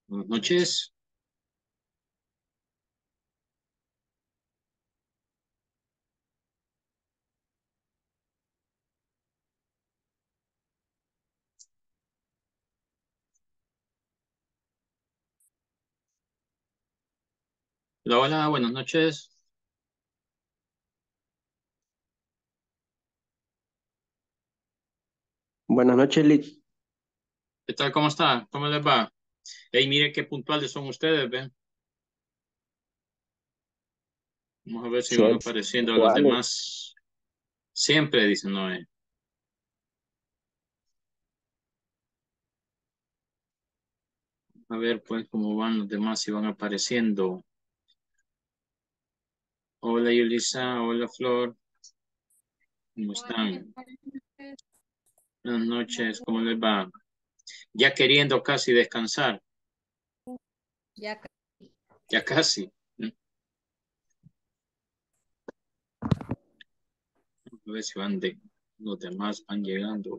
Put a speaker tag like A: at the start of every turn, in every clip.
A: Buenas noches. Hola, hola, buenas noches.
B: Buenas noches, Liz.
A: ¿Qué tal? ¿Cómo está? ¿Cómo les va? Hey, miren qué puntuales son ustedes, ¿ven? Vamos a ver si
B: Sí,
A: van apareciendo los
B: ¿cuál?
A: demás. Siempre, dicen Noé. A ver, pues, cómo van los demás, si van apareciendo. Hola, Yulisa. Hola, Flor. ¿Cómo
C: Hola,
A: están?
C: buenas noches.
A: Buenas
C: Muy
A: noches. ¿Cómo
C: bien.
A: les va? Ya queriendo casi descansar.
C: Ya
A: Ya casi. A ver si los demás van llegando.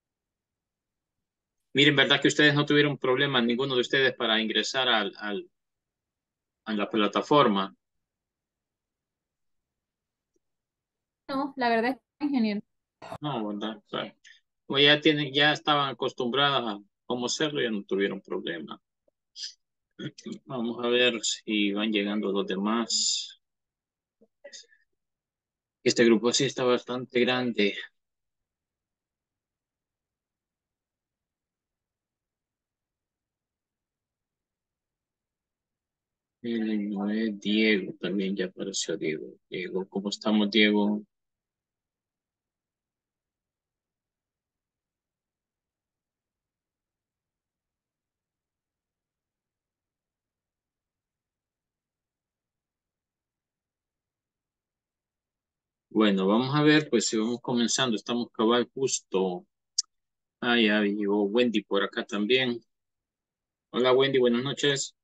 A: Miren, ¿verdad que ustedes no tuvieron problema, ninguno de ustedes, para ingresar a la plataforma?
C: no, la verdad es que ingeniero.
A: No, ¿verdad? Claro. Como ya tienen, ya estaban acostumbradas a cómo hacerlo, ya no tuvieron problema. Vamos a ver si van llegando los demás. Este grupo sí está bastante grande. No es Diego, también ya apareció Diego. Diego, ¿cómo estamos, Diego? Bueno, vamos a ver, pues si vamos comenzando, estamos cabal justo. Ah, ya llegó Wendy por acá también. Hola, Wendy, buenas noches.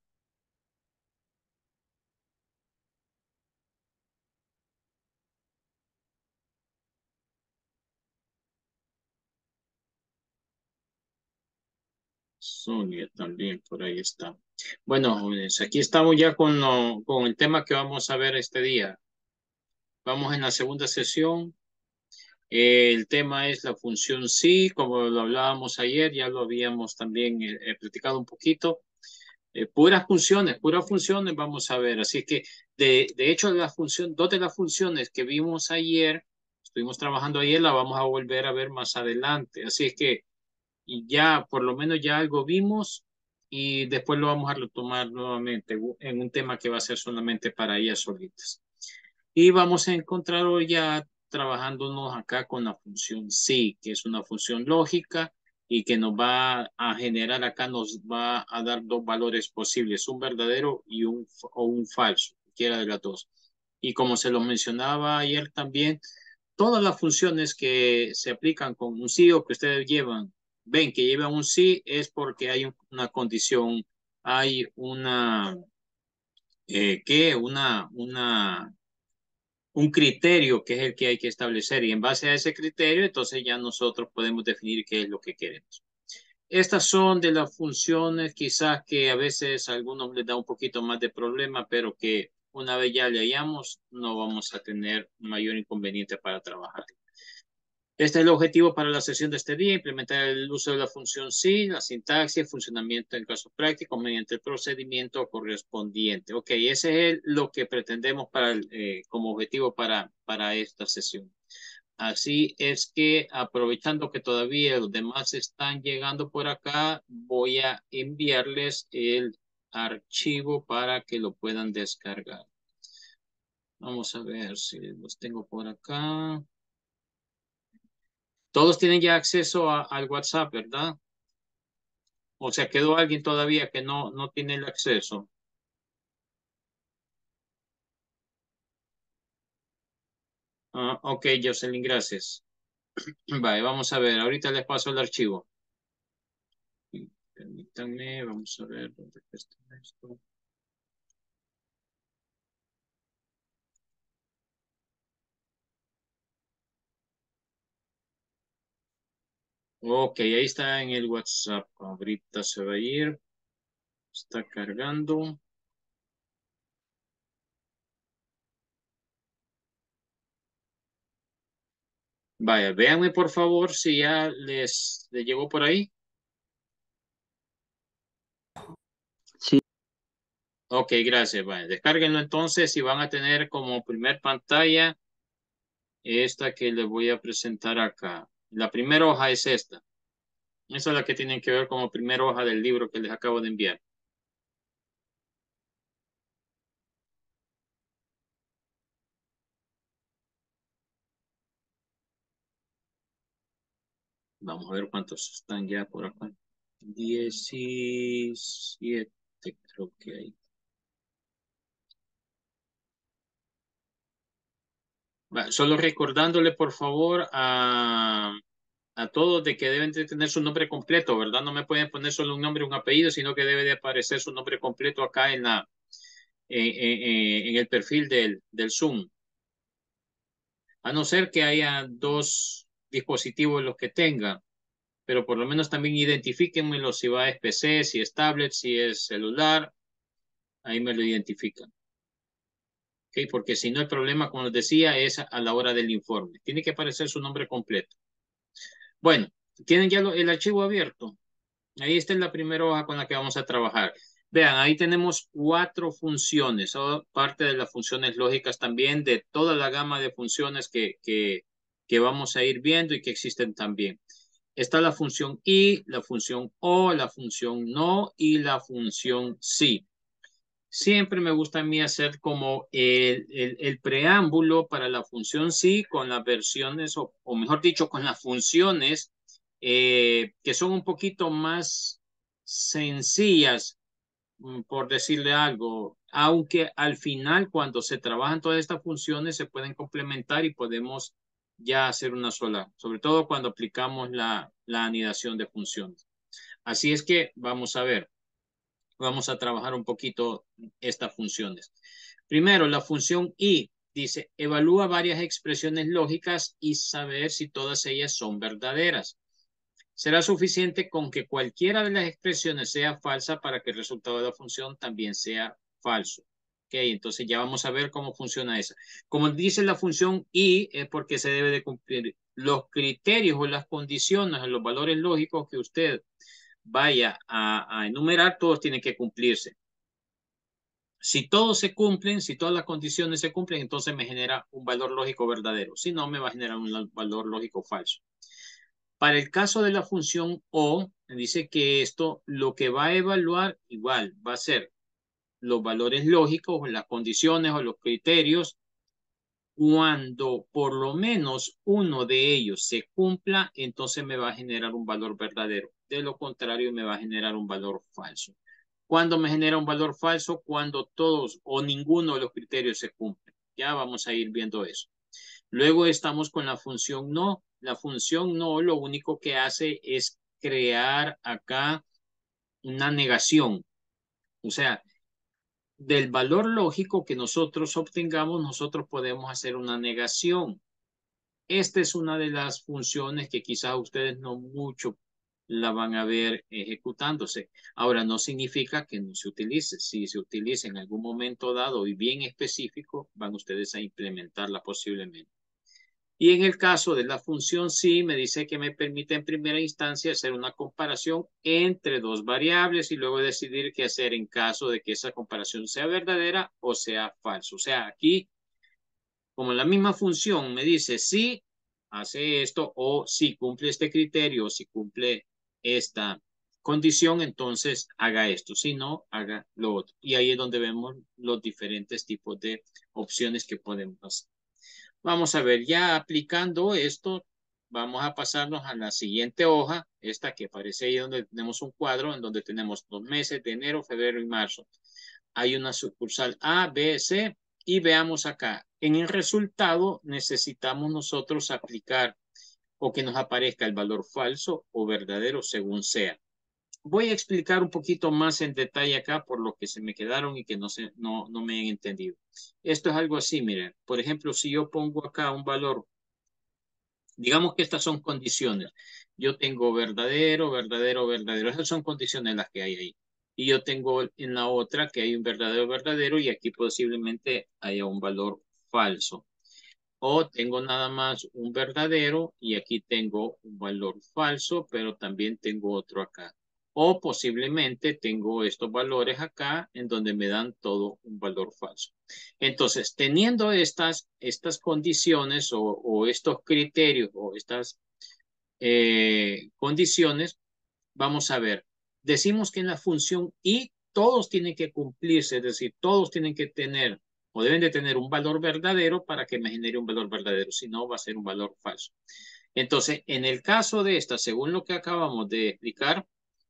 A: Sonia también por ahí está. Bueno, jóvenes, aquí estamos ya con el tema que vamos a ver este día. Vamos en la segunda sesión. El tema es la función sí, como lo hablábamos ayer, ya lo habíamos también platicado un poquito. Puras funciones vamos a ver. Así que, de hecho, dos de las funciones que vimos ayer, estuvimos trabajando ayer, la vamos a volver a ver más adelante. Así es que y ya por lo menos ya algo vimos y después lo vamos a retomar nuevamente en un tema que va a ser solamente para ellas solitas. Y vamos a encontrar hoy ya trabajándonos acá con la función sí, que es una función lógica y que nos va a generar acá, nos va a dar dos valores posibles, un verdadero y o un falso, cualquiera de las dos. Y como se lo mencionaba ayer también, todas las funciones que se aplican con un sí o que ustedes llevan, ven que llevan un sí, es porque hay una condición, hay ¿qué? Un criterio que es el que hay que establecer y en base a ese criterio, entonces ya nosotros podemos definir qué es lo que queremos. Estas son de las funciones quizás que a veces a algunos les da un poquito más de problema, pero que una vez ya le hayamos, no vamos a tener mayor inconveniente para trabajar. Este es el objetivo para la sesión de este día, implementar el uso de la función sí, la sintaxis, el funcionamiento en casos prácticos mediante el procedimiento correspondiente. Ok, ese es lo que pretendemos como objetivo para esta sesión. Así es que aprovechando que todavía los demás están llegando por acá, voy a enviarles el archivo para que lo puedan descargar. Vamos a ver si los tengo por acá. Todos tienen ya acceso al WhatsApp, ¿verdad? O sea, quedó alguien todavía que no tiene el acceso. Ah, ok, Jocelyn, gracias. Vale, vamos a ver, ahorita les paso el archivo. Permítanme, vamos a ver dónde está esto. Ok, ahí está en el WhatsApp. Ahorita se va a ir. Está cargando. Vaya, véanme por favor si ya les llegó por ahí.
B: Sí.
A: Ok, gracias. Vaya, descárguenlo entonces y van a tener como primer pantalla esta que les voy a presentar acá. La primera hoja es esta. Esa es la que tienen que ver como primera hoja del libro que les acabo de enviar. Vamos a ver cuántos están ya por acá. 17 creo que hay. Solo recordándole por favor a todos de que deben de tener su nombre completo, ¿verdad? No me pueden poner solo un nombre y un apellido, sino que debe de aparecer su nombre completo acá en el perfil del Zoom. A no ser que haya dos dispositivos los que tengan, pero por lo menos también identifíquenmelo si va a PC, si es tablet, si es celular, ahí me lo identifican. ¿Okay? Porque si no, el problema, como les decía, es a la hora del informe. Tiene que aparecer su nombre completo. Bueno, tienen ya el archivo abierto. Ahí está la primera hoja con la que vamos a trabajar. Vean, ahí tenemos 4 funciones, parte de las funciones lógicas también, de toda la gama de funciones que vamos a ir viendo y que existen también. Está la función y, la función o, la función no y la función sí. Siempre me gusta a mí hacer como el preámbulo para la función sí con las versiones, o mejor dicho, con las funciones que son un poquito más sencillas, por decirle algo, aunque al final cuando se trabajan todas estas funciones se pueden complementar y podemos ya hacer una sola, sobre todo cuando aplicamos la anidación de funciones. Así es que vamos a ver. Vamos a trabajar un poquito estas funciones. Primero, la función y dice, evalúa varias expresiones lógicas y saber si todas ellas son verdaderas. Será suficiente con que cualquiera de las expresiones sea falsa para que el resultado de la función también sea falso. Ok, entonces ya vamos a ver cómo funciona esa. Como dice la función y, es porque se debe de cumplir los criterios o las condiciones o los valores lógicos que usted vaya a enumerar, todos tienen que cumplirse. Si todos se cumplen, si todas las condiciones se cumplen, entonces me genera un valor lógico verdadero. Si no, me va a generar un valor lógico falso. Para el caso de la función O, dice que esto lo que va a evaluar igual va a ser los valores lógicos o las condiciones o los criterios. Cuando por lo menos uno de ellos se cumpla, entonces me va a generar un valor verdadero. De lo contrario, me va a generar un valor falso. ¿Cuándo me genera un valor falso? Cuando todos o ninguno de los criterios se cumplen. Ya vamos a ir viendo eso. Luego estamos con la función no. La función no lo único que hace es crear acá una negación. O sea, del valor lógico que nosotros obtengamos, nosotros podemos hacer una negación. Esta es una de las funciones que quizás ustedes no mucho la van a ver ejecutándose. Ahora, no significa que no se utilice. Si se utiliza en algún momento dado y bien específico, van ustedes a implementarla posiblemente. Y en el caso de la función sí, me dice que me permite en primera instancia hacer una comparación entre dos variables y luego decidir qué hacer en caso de que esa comparación sea verdadera o sea falsa. O sea, aquí como la misma función me dice si hace esto o si cumple este criterio o si cumple esta condición, entonces haga esto. Si no, haga lo otro. Y ahí es donde vemos los diferentes tipos de opciones que podemos hacer. Vamos a ver, ya aplicando esto, vamos a pasarnos a la siguiente hoja, esta que aparece ahí donde tenemos un cuadro, en donde tenemos 2 meses de enero, febrero y marzo. Hay una sucursal A, B, C y veamos acá. En el resultado necesitamos nosotros aplicar o que nos aparezca el valor falso o verdadero según sea. Voy a explicar un poquito más en detalle acá por lo que se me quedaron y que no me han entendido. Esto es algo así, miren. Por ejemplo, si yo pongo acá un valor, digamos que estas son condiciones. Yo tengo verdadero, verdadero, verdadero. Esas son condiciones las que hay ahí. y yo tengo en la otra que hay un verdadero y aquí posiblemente haya un valor falso. O tengo nada más un verdadero y aquí tengo un valor falso, pero también tengo otro acá. O posiblemente tengo estos valores acá en donde me dan todo un valor falso. Entonces, teniendo estas condiciones o estos criterios o estas condiciones, vamos a ver. Decimos que en la función y todos tienen que cumplirse, es decir, todos tienen que tener o deben de tener un valor verdadero para que me genere un valor verdadero, si no va a ser un valor falso. Entonces, en el caso de esta, según lo que acabamos de explicar,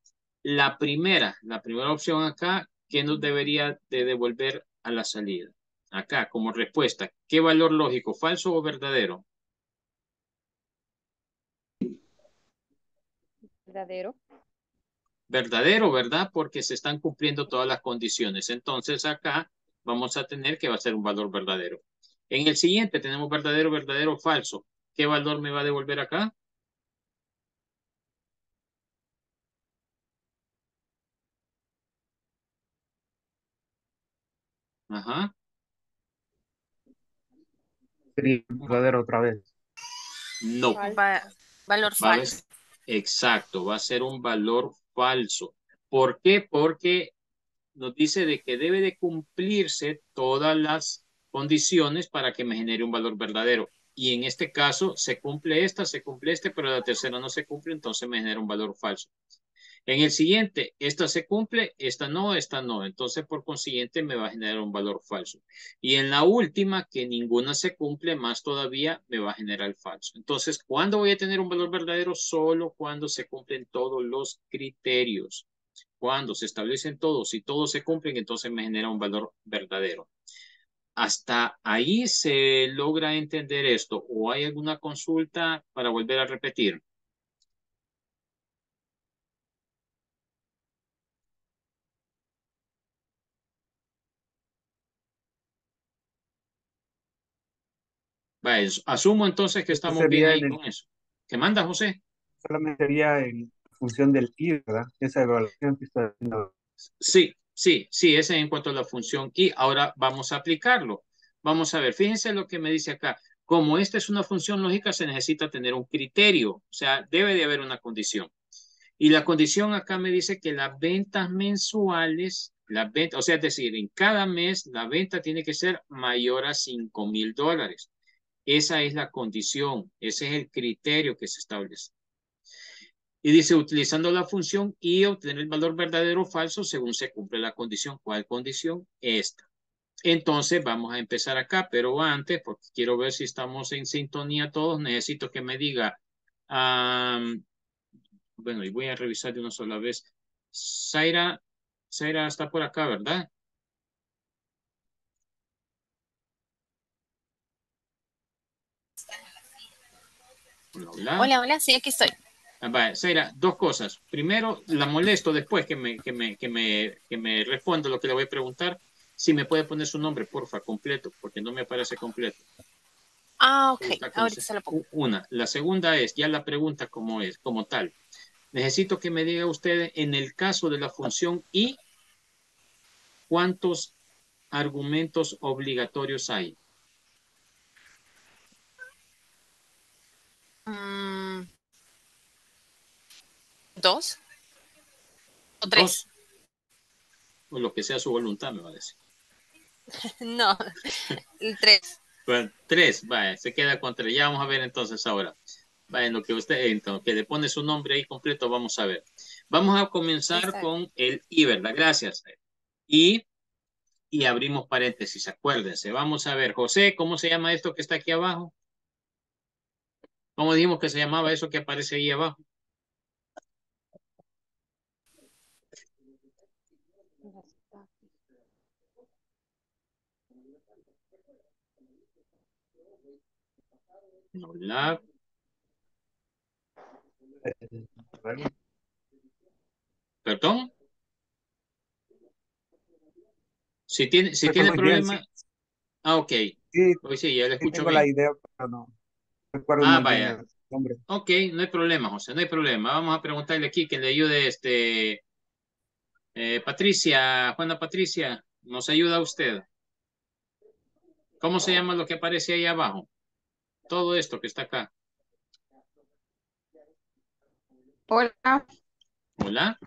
A: la primera opción acá, ¿qué nos debería de devolver a la salida? Acá, como respuesta, ¿qué valor lógico, falso o verdadero?
C: Verdadero.
A: Verdadero, ¿verdad? Porque se están cumpliendo todas las condiciones. Entonces acá vamos a tener que va a ser un valor verdadero. En el siguiente tenemos verdadero, verdadero, falso. ¿Qué valor me va a devolver acá? Ajá.
B: Sería verdadero otra vez.
A: No.
D: Valor
A: Va a
D: falso.
A: exacto, va a ser un valor falso. ¿Por qué? Porque nos dice de que debe de cumplirse todas las condiciones para que me genere un valor verdadero. Y en este caso se cumple esta, se cumple este, pero la tercera no se cumple, entonces me genera un valor falso. En el siguiente, esta se cumple, esta no, esta no. Entonces, por consiguiente, me va a generar un valor falso. Y en la última, que ninguna se cumple, más todavía me va a generar falso. Entonces, ¿cuándo voy a tener un valor verdadero? Solo cuando se cumplen todos los criterios. Cuando se establecen todos y todos se cumplen, entonces me genera un valor verdadero. ¿Hasta ahí se logra entender esto? ¿O hay alguna consulta para volver a repetir? Vale, asumo entonces que
B: Esto
A: estamos bien
B: sería
A: ahí con eso. ¿Qué manda, José?
B: solamente sería en función del I, ¿verdad? Esa evaluación que está haciendo.
A: Sí, sí, sí, ese en cuanto a la función y ahora vamos a aplicarlo. Vamos a ver, fíjense lo que me dice acá. Como esta es una función lógica, se necesita tener un criterio, o sea, debe de haber una condición. Y la condición acá me dice que las ventas mensuales, las ventas, o sea, es decir, en cada mes la venta tiene que ser mayor a $5,000. Esa es la condición, ese es el criterio que se establece. Y dice, utilizando la función y obtener el valor verdadero o falso según se cumple la condición. ¿Cuál condición? Esta. Entonces vamos a empezar acá, pero antes, porque quiero ver si estamos en sintonía todos, necesito que me diga, bueno, y voy a revisar de una sola vez. Zaira, Zaira está por acá, ¿verdad? Hola, hola.
D: Hola, sí, aquí estoy.
A: Vale, Zaira, dos cosas. Primero, la molesto después que me responda lo que le voy a preguntar. Si me puede poner su nombre, porfa, completo, porque no me parece completo.
D: Ok, ahorita se lo pongo.
A: Una. La segunda es ya la pregunta como es, como tal. Necesito que me diga usted en el caso de la función y cuántos argumentos obligatorios hay.
D: Mm, ¿Dos o
A: Dos,
D: tres?
A: o lo que sea su voluntad, me va a decir.
D: No, el tres.
A: Bueno, tres, vaya, se queda con tres. Ya vamos a ver entonces ahora. Vaya, en lo que usted, entonces, que le pone su nombre ahí completo, vamos a ver. Vamos a
D: Sí,
A: comenzar
D: está bien.
A: con el I, ¿verdad? Gracias. Y, y abrimos paréntesis, acuérdense. Vamos a ver, José, ¿cómo se llama esto que está aquí abajo? ¿Cómo dijimos que se llamaba eso que aparece ahí abajo? No, la, perdón. Si tiene
B: Muy bien, sí,
A: problema, ok.
B: sí,
A: Hoy sí, ya le
B: sí
A: escucho
B: tengo la
A: bien.
B: idea, pero no recuerdo
A: Ah,
B: muy bien
A: vaya.
B: el nombre.
A: Ok, no hay problema, José, no hay problema. Vamos a preguntarle aquí que le ayude Patricia, Juana Patricia, ¿nos ayuda usted? ¿Cómo se llama lo que aparece ahí abajo? Todo esto que está acá.
E: Hola,
A: ¿Hola?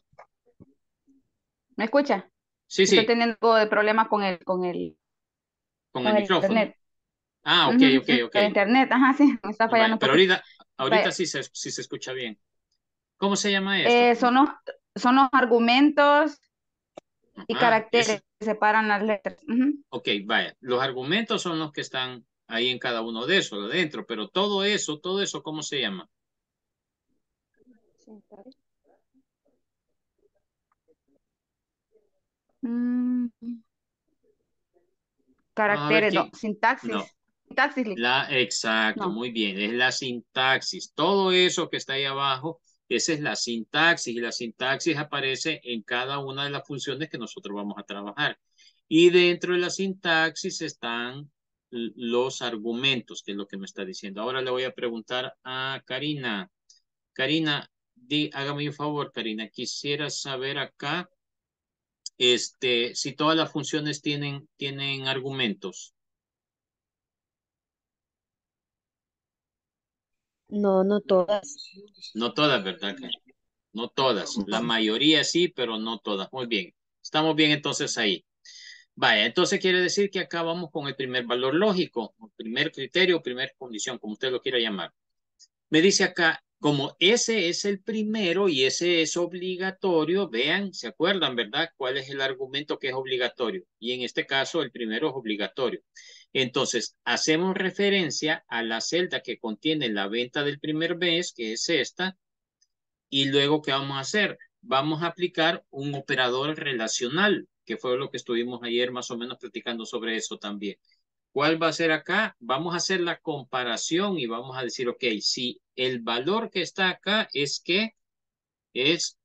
E: ¿me escucha?
A: Sí,
E: Estoy
A: sí,
E: teniendo algo de problemas
A: con el
E: con el
A: micrófono.
E: internet.
A: Ah, ok,
E: Ujú,
A: ok,
E: sí,
A: ok.
E: el internet, ajá, sí, me está fallando
A: Vaya,
E: un
A: pero
E: poquito.
A: ahorita
E: Vaya,
A: sí se escucha bien. ¿Cómo se llama esto?
E: son los argumentos y
A: Ah,
E: caracteres que separan las letras. Ujú.
A: ok, vaya. Los argumentos son los que están ahí en cada uno de esos, adentro, pero todo eso, ¿cómo se llama?
E: Mm,
A: Vamos a ver
E: caracteres, no,
A: quién. No.
E: sintaxis. Sintaxis,
A: Exacto,
E: no.
A: muy bien, es la sintaxis. Todo eso que está ahí abajo, esa es la sintaxis y la sintaxis aparece en cada una de las funciones que nosotros vamos a trabajar. Y dentro de la sintaxis están los argumentos, que es lo que me está diciendo. Ahora le voy a preguntar a Karina. Karina, hágame un favor, Karina, quisiera saber acá, si todas las funciones tienen argumentos.
F: No, no todas.
A: No todas, ¿verdad? No todas, la mayoría sí, pero no todas. Muy bien, estamos bien entonces ahí. Vaya, entonces quiere decir que acá vamos con el primer valor lógico, el primer criterio, primera condición, como usted lo quiera llamar. Me dice acá, como ese es el primero y ese es obligatorio, vean, ¿se acuerdan, verdad? ¿Cuál es el argumento que es obligatorio? Y en este caso, el primero es obligatorio. Entonces, hacemos referencia a la celda que contiene la venta del primer mes, que es esta, y luego, ¿qué vamos a hacer? Vamos a aplicar un operador relacional, que fue lo que estuvimos ayer más o menos platicando sobre eso también. ¿Cuál va a ser acá? Vamos a hacer la comparación y vamos a decir, ok, si el valor que está acá es que es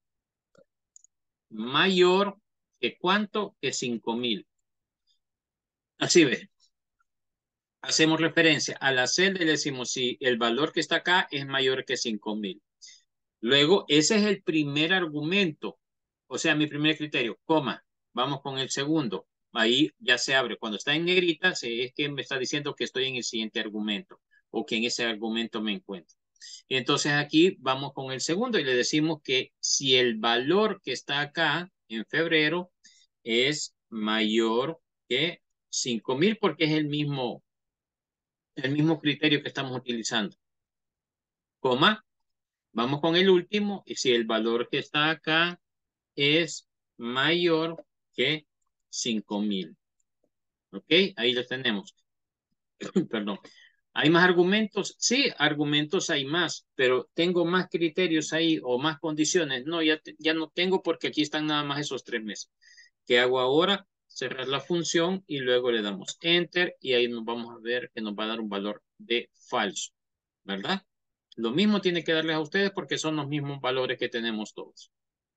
A: mayor que cuánto, que 5,000. Así ve. Hacemos referencia a la celda y le decimos si el valor que está acá es mayor que 5,000. Luego, ese es el primer argumento, o sea, mi primer criterio, coma. Vamos con el segundo. Ahí ya se abre. Cuando está en negrita, es que me está diciendo que estoy en el siguiente argumento o que en ese argumento me encuentro. Y entonces aquí vamos con el segundo y le decimos que si el valor que está acá en febrero es mayor que 5,000 porque es el mismo criterio que estamos utilizando. Coma. Vamos con el último, y si el valor que está acá es mayor que 5,000. ¿Ok? Ahí lo tenemos. Perdón. ¿Hay más argumentos? Sí, argumentos hay más, pero tengo más criterios ahí o más condiciones. No, ya no tengo porque aquí están nada más esos 3 meses. ¿Qué hago ahora? Cerrar la función y luego le damos Enter y ahí nos vamos a ver que nos va a dar un valor de falso. ¿Verdad? Lo mismo tiene que darles a ustedes porque son los mismos valores que tenemos todos.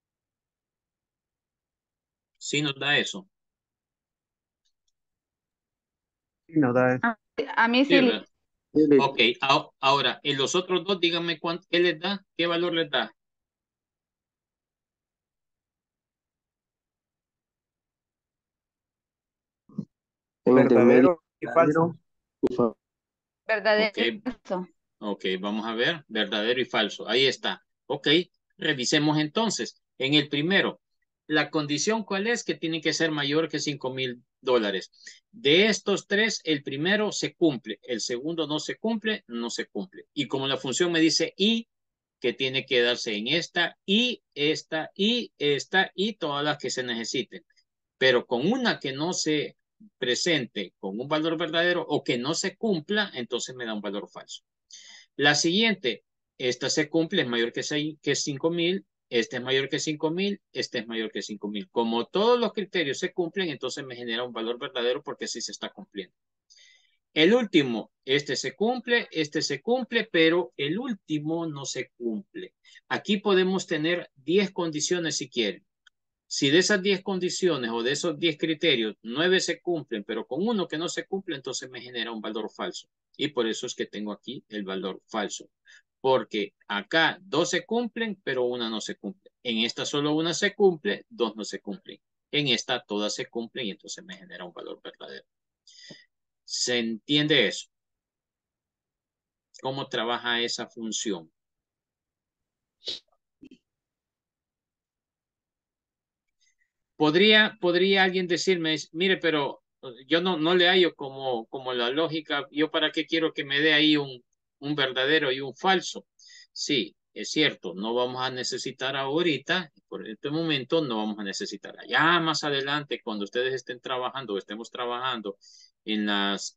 A: Sí nos da eso.
B: Sí, no da.
E: A mí
A: Sí,
E: sí,
A: ¿verdad? Ok, ahora, en los otros dos, díganme qué les da, qué valor les da.
F: En el de medio,
B: Verdadero y falso.
A: Ok,
E: verdadero. Eso.
A: ok, vamos a ver, verdadero y falso. Ahí está. Ok, revisemos entonces. En el primero, la condición cuál es que tiene que ser mayor que $5,000. De estos tres, el primero se cumple, el segundo no se cumple, no se cumple. Y como la función me dice y, que tiene que darse en esta y esta y esta y todas las que se necesiten. Pero con una que no se presente con un valor verdadero o que no se cumpla, entonces me da un valor falso. La siguiente, esta se cumple, es mayor que 5,000, este es mayor que 5,000, este es mayor que 5,000. Como todos los criterios se cumplen, entonces me genera un valor verdadero porque sí se está cumpliendo. El último, este se cumple, pero el último no se cumple. Aquí podemos tener 10 condiciones si quieren. Si de esas 10 condiciones o de esos 10 criterios, 9 se cumplen, pero con uno que no se cumple, entonces me genera un valor falso. Y por eso es que tengo aquí el valor falso. Porque acá 2 se cumplen, pero una no se cumple. En esta solo una se cumple, dos no se cumplen. En esta todas se cumplen y entonces me genera un valor verdadero. ¿Se entiende eso? ¿Cómo trabaja esa función? ¿Podría alguien decirme, mire, pero yo no le hallo como la lógica, yo para qué quiero que me dé ahí un verdadero y un falso? Sí, es cierto, no vamos a necesitar ahorita, por este momento no vamos a necesitar. Ya más adelante, cuando ustedes estén trabajando o estemos trabajando en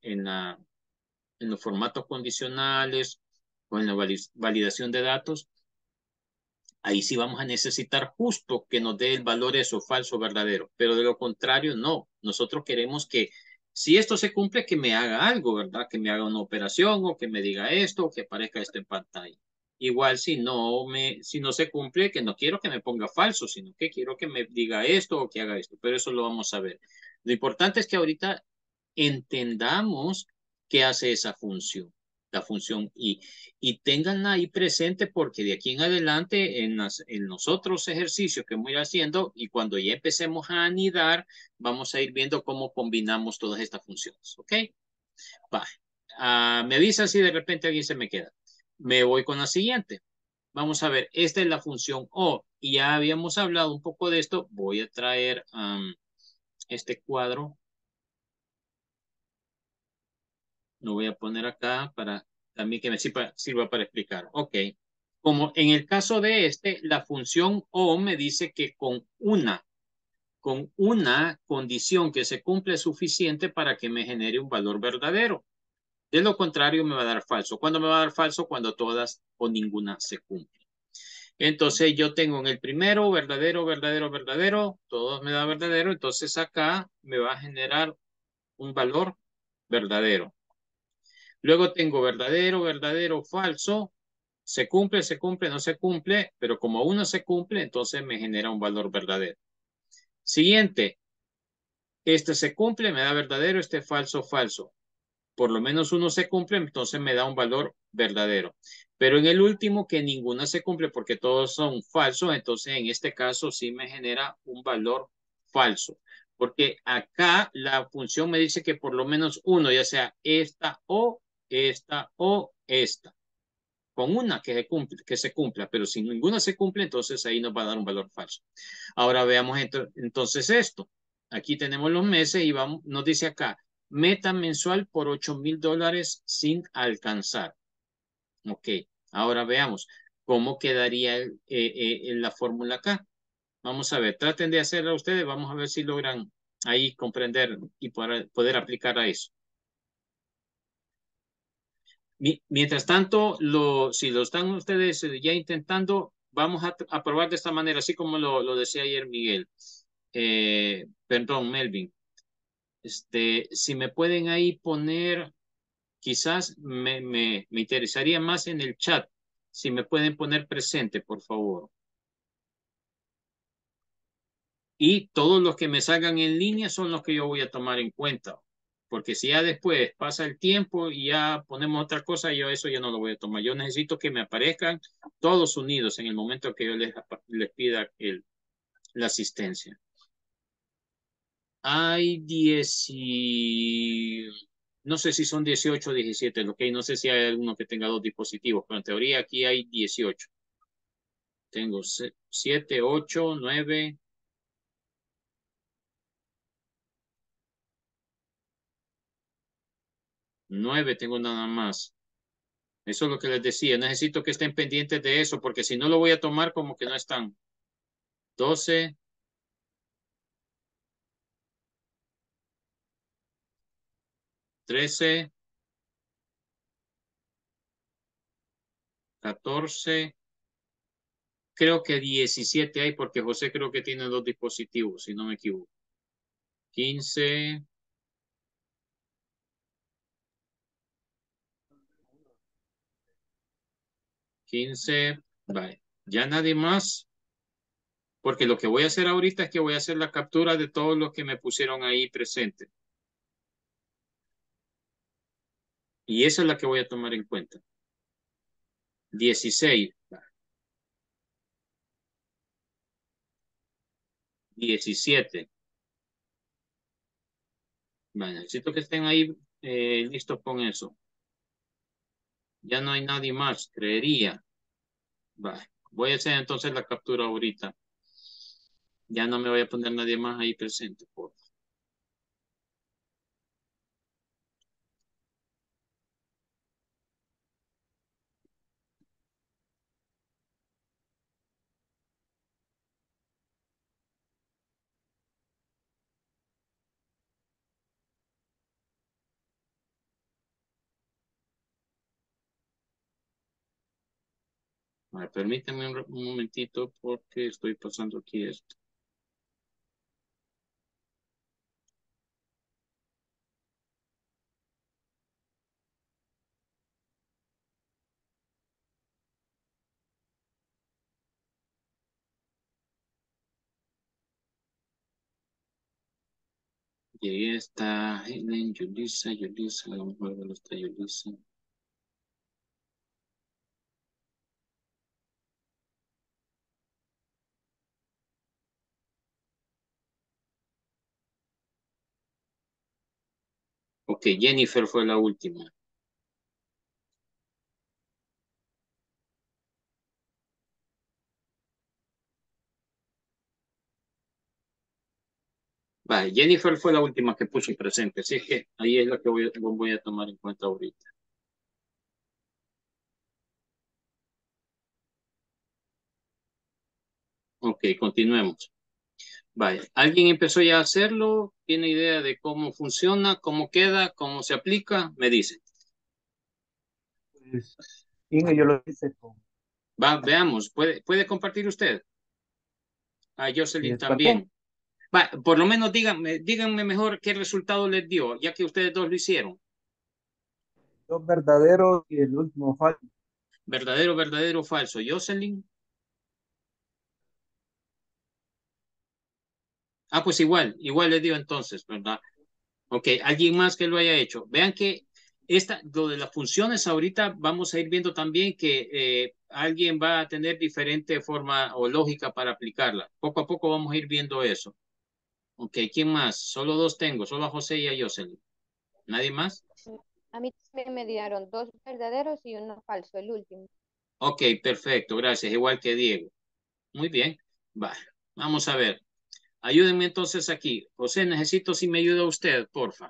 A: en los formatos condicionales o en la validación de datos, ahí sí vamos a necesitar justo que nos dé el valor eso, falso o verdadero. Pero de lo contrario, no. Nosotros queremos que si esto se cumple, que me haga algo, ¿verdad? Que me haga una operación o que me diga esto o que aparezca esto en pantalla. Igual si no se cumple, que no quiero que me ponga falso, sino que quiero que me diga esto o que haga esto. Pero eso lo vamos a ver. Lo importante es que ahorita entendamos qué hace esa función, la función y tenganla ahí presente porque de aquí en adelante en los otros ejercicios que vamos a ir haciendo y cuando ya empecemos a anidar, vamos a ir viendo cómo combinamos todas estas funciones, ¿ok? Va. Me avisa si de repente alguien se me queda. Me voy con la siguiente. Vamos a ver, esta es la función O y ya habíamos hablado un poco de esto. Voy a traer este cuadro. Lo voy a poner acá para también que me sirva para explicar. Ok. Como en el caso de este, la función O me dice que con una condición que se cumple es suficiente para que me genere un valor verdadero. De lo contrario, me va a dar falso. ¿Cuándo me va a dar falso? Cuando todas o ninguna se cumplen. Entonces yo tengo en el primero verdadero, verdadero, verdadero. Todos me da verdadero. Entonces acá me va a generar un valor verdadero. Luego tengo verdadero, verdadero, falso. Se cumple, no se cumple, pero como uno se cumple, entonces me genera un valor verdadero. Siguiente, este se cumple, me da verdadero, este falso, falso. Por lo menos uno se cumple, entonces me da un valor verdadero. Pero en el último, que ninguna se cumple porque todos son falsos, entonces en este caso sí me genera un valor falso. Porque acá la función me dice que por lo menos uno, ya sea esta o esta o esta. Con una que se cumpla, pero si ninguna se cumple, entonces ahí nos va a dar un valor falso. Ahora veamos entonces esto. Aquí tenemos los meses y nos dice acá, meta mensual por $8,000 sin alcanzar. Ok, ahora veamos cómo quedaría la fórmula acá. Vamos a ver, traten de hacerla ustedes, vamos a ver si logran ahí comprender y poder aplicar a eso. Mientras tanto, si lo están ustedes ya intentando, vamos a probar de esta manera, así como lo decía ayer Miguel. Perdón, Melvin. Si me pueden ahí poner, quizás me interesaría más en el chat. Si me pueden poner presente, por favor. Y todos los que me salgan en línea son los que yo voy a tomar en cuenta. Porque si ya después pasa el tiempo y ya ponemos otra cosa, yo eso ya no lo voy a tomar. Yo necesito que me aparezcan todos unidos en el momento que yo les pida la asistencia. Hay no sé si son 18 o 17, ¿ok? No sé si hay alguno que tenga dos dispositivos, pero en teoría aquí hay 18. Tengo 7, 8, 9. 9 tengo nada más. Eso es lo que les decía. Necesito que estén pendientes de eso, porque si no lo voy a tomar como que no están. 12. 13. 14. Creo que 17 hay, porque José creo que tiene dos dispositivos, si no me equivoco. 15. 15. Vale. Ya nadie más. Porque lo que voy a hacer ahorita es que voy a hacer la captura de todos los que me pusieron ahí presente. Y esa es la que voy a tomar en cuenta. 16. 17. Bueno, necesito que estén ahí listos con eso. Ya no hay nadie más, creería. Vale. Voy a hacer entonces la captura ahorita. Ya no me voy a poner nadie más ahí presente, por favor. Vale, permítanme un momentito porque estoy pasando aquí esto. Y ahí está Helen, Yulisa, vamos a ver dónde está Yulisa. Ok, Jennifer fue la última. Vale, Jennifer fue la última que puso presente, así que ahí es la que voy a tomar en cuenta ahorita. Ok, continuemos. Vaya, ¿alguien empezó ya a hacerlo? ¿Tiene idea de cómo funciona, cómo queda, cómo se aplica? Me dice.
B: Pues, Inge, yo lo hice con
A: Va, veamos, ¿puede compartir usted? A Jocelyn
B: pantalla.
A: también. Va, por lo menos díganme mejor qué resultado les dio, ya que ustedes dos lo hicieron.
B: Dos verdaderos y el último falso.
A: Verdadero, verdadero, falso. Jocelyn. Ah, pues igual les dio entonces, ¿verdad? Ok, alguien más que lo haya hecho. Vean que lo de las funciones ahorita vamos a ir viendo también que alguien va a tener diferente forma o lógica para aplicarla. Poco a poco vamos a ir viendo eso. Ok, ¿quién más? Solo dos tengo, solo a José y a Jocelyn. ¿Nadie más?
G: A mí también me dieron dos verdaderos y uno falso, el último.
A: Ok, perfecto, gracias. Igual que Diego. Muy bien. Vale, vamos a ver. Ayúdenme entonces aquí. José, necesito si me ayuda usted, porfa.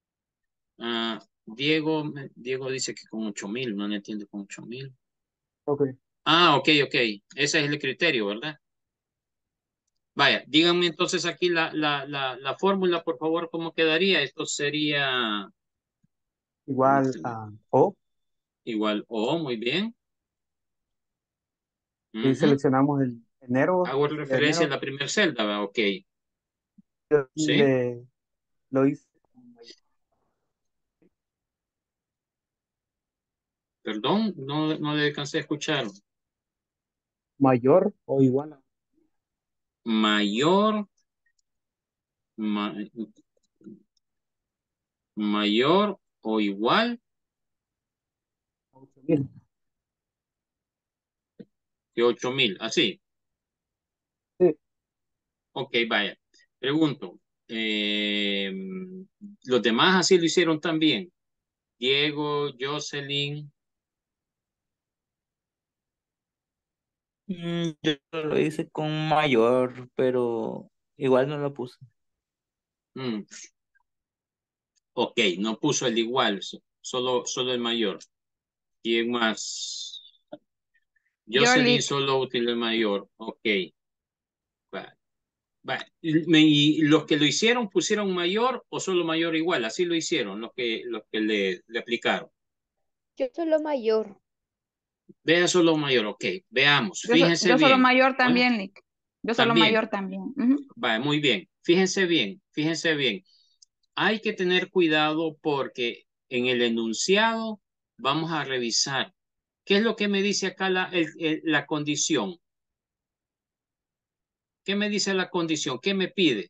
A: Diego dice que con 8,000, no le entiende con 8,000.
B: Ok.
A: Ah, ok. Ese es el criterio, ¿verdad? Vaya, díganme entonces aquí la fórmula, por favor, ¿cómo quedaría? Esto sería,
B: Igual
A: permítame,
B: a O.
A: igual O, muy bien.
B: Y
A: Ujú.
B: seleccionamos el enero,
A: Hago
B: de
A: referencia a
B: enero.
A: la primera celda, ¿va? Ok,
B: Yo aquí
A: sí.
B: lo hice con
A: Perdón, no le alcancé a escuchar.
B: mayor o igual a
A: Mayor, ma- mayor o igual
B: 8,000.
A: que 8,000, así.
B: Sí,
A: Ok, vaya. Pregunto, ¿los demás así lo hicieron también? Diego, Jocelyn.
H: Yo lo hice con mayor, pero igual no lo puse.
A: mm, ok, no puso el igual, solo el mayor. ¿Quién más? Jocelyn
E: Yoli,
A: solo utilizó el mayor. Ok, va, ¿Y los que lo hicieron pusieron mayor o solo mayor igual? Así lo hicieron los que le aplicaron.
G: Yo soy lo mayor.
A: Vean solo mayor, ok. Veamos, fíjense
E: yo solo
A: bien.
E: mayor
A: Bueno,
E: también, Lick. Yo solo
A: también.
E: mayor también. Ujú.
A: Va, muy bien. Fíjense bien. Hay que tener cuidado porque en el enunciado vamos a revisar. ¿Qué es lo que me dice acá la condición? ¿Qué me dice la condición? ¿Qué me pide?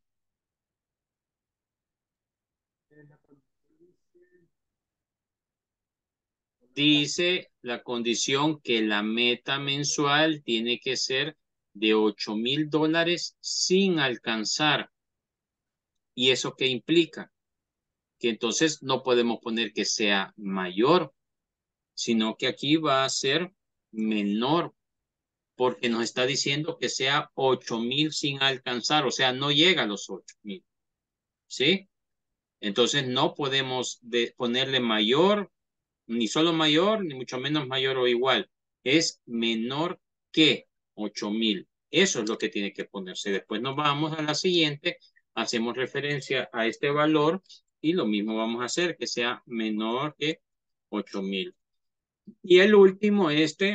A: Dice la condición que la meta mensual tiene que ser de $8,000 sin alcanzar. ¿Y eso qué implica? Que entonces no podemos poner que sea mayor, sino que aquí va a ser menor, porque nos está diciendo que sea 8,000 sin alcanzar, o sea, no llega a los 8,000, ¿sí? Entonces no podemos ponerle mayor, ni solo mayor, ni mucho menos mayor o igual. Es menor que 8,000. Eso es lo que tiene que ponerse. Después nos vamos a la siguiente, hacemos referencia a este valor y lo mismo vamos a hacer, que sea menor que 8,000. Y el último,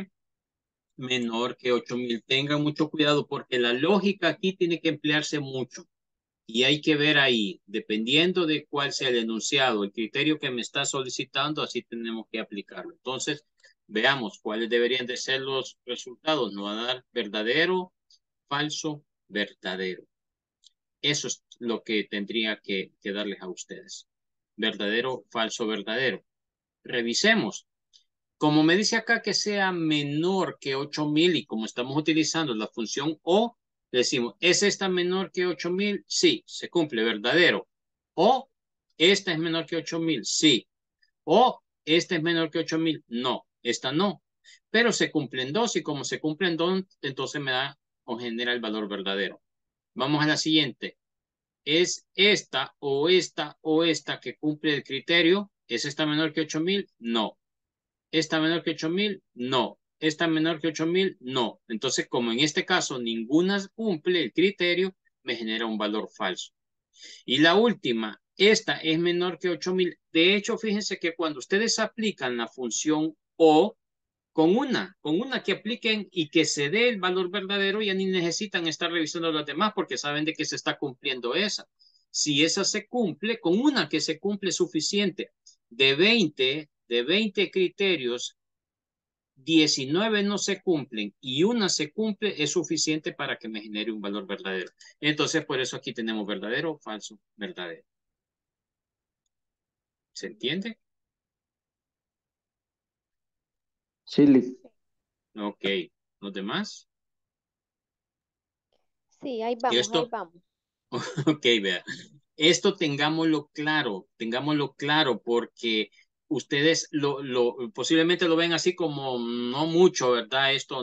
A: menor que 8,000. Tengan mucho cuidado porque la lógica aquí tiene que emplearse mucho. Y hay que ver ahí, dependiendo de cuál sea el enunciado, el criterio que me está solicitando, así tenemos que aplicarlo. Entonces, veamos cuáles deberían de ser los resultados. Nos va a dar verdadero, falso, verdadero. Eso es lo que tendría que darles a ustedes. Verdadero, falso, verdadero. Revisemos. Como me dice acá que sea menor que 8,000 y como estamos utilizando la función o, decimos, ¿es esta menor que 8,000? Sí, se cumple, verdadero. O, ¿esta es menor que 8,000? Sí. O, ¿esta es menor que 8,000? No, esta no. Pero se cumplen dos y como se cumplen dos, entonces me da o genera el valor verdadero. Vamos a la siguiente. ¿Es esta o esta o esta que cumple el criterio? ¿Es esta menor que 8,000? No. ¿Esta menor que 8,000? No. ¿Esta menor que 8,000? No. Entonces, como en este caso ninguna cumple el criterio, me genera un valor falso. Y la última, esta es menor que 8,000. De hecho, fíjense que cuando ustedes aplican la función o, con una que apliquen y que se dé el valor verdadero, ya ni necesitan estar revisando las demás porque saben de que se está cumpliendo esa. Si esa se cumple, con una que se cumple suficiente. De 20 criterios, 19 no se cumplen y una se cumple, es suficiente para que me genere un valor verdadero. Entonces, por eso aquí tenemos verdadero, falso, verdadero. ¿Se entiende?
F: Sí,
A: Ok. ¿Los demás?
G: Sí, ahí
A: Y
G: vamos, ahí
A: esto,
G: vamos.
A: ok, vea. Esto tengámoslo claro, porque ustedes posiblemente lo ven así como no mucho, ¿verdad? Esto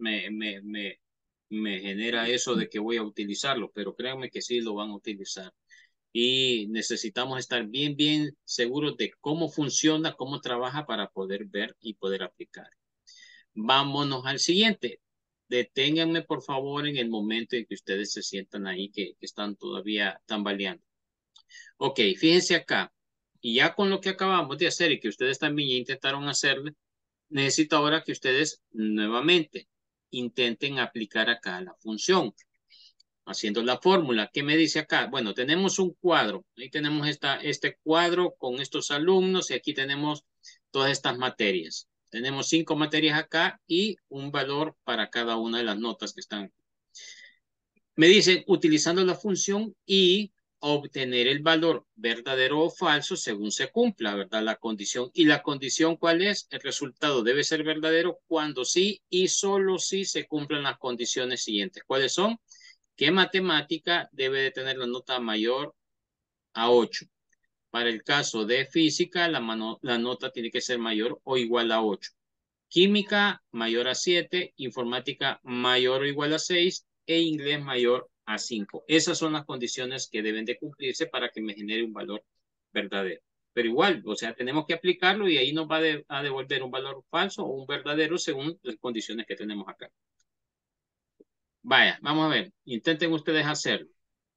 A: me genera eso de que voy a utilizarlo, pero créanme que sí lo van a utilizar. Y necesitamos estar bien, bien seguros de cómo funciona, cómo trabaja para poder ver y poder aplicar. Vámonos al siguiente. Deténganme, por favor, en el momento en que ustedes se sientan ahí, que están todavía tambaleando. Ok, fíjense acá. Y ya con lo que acabamos de hacer y que ustedes también ya intentaron hacerle, necesito ahora que ustedes nuevamente intenten aplicar acá la función. Haciendo la fórmula, ¿qué me dice acá? Bueno, tenemos un cuadro. Ahí tenemos este cuadro con estos alumnos y aquí tenemos todas estas materias. Tenemos 5 materias acá y un valor para cada una de las notas que están. Me dicen utilizando la función y obtener el valor verdadero o falso según se cumpla, ¿verdad? La condición. ¿Y la condición cuál es? El resultado debe ser verdadero cuando sí y solo si se cumplen las condiciones siguientes. ¿Cuáles son? ¿Qué matemática debe de tener la nota mayor a 8? Para el caso de física, la nota tiene que ser mayor o igual a 8. Química mayor a 7, informática mayor o igual a 6 e inglés mayor a 5. Esas son las condiciones que deben de cumplirse para que me genere un valor verdadero. Pero igual, o sea, tenemos que aplicarlo y ahí nos va a devolver un valor falso o un verdadero según las condiciones que tenemos acá. Vaya, vamos a ver. Intenten ustedes hacerlo.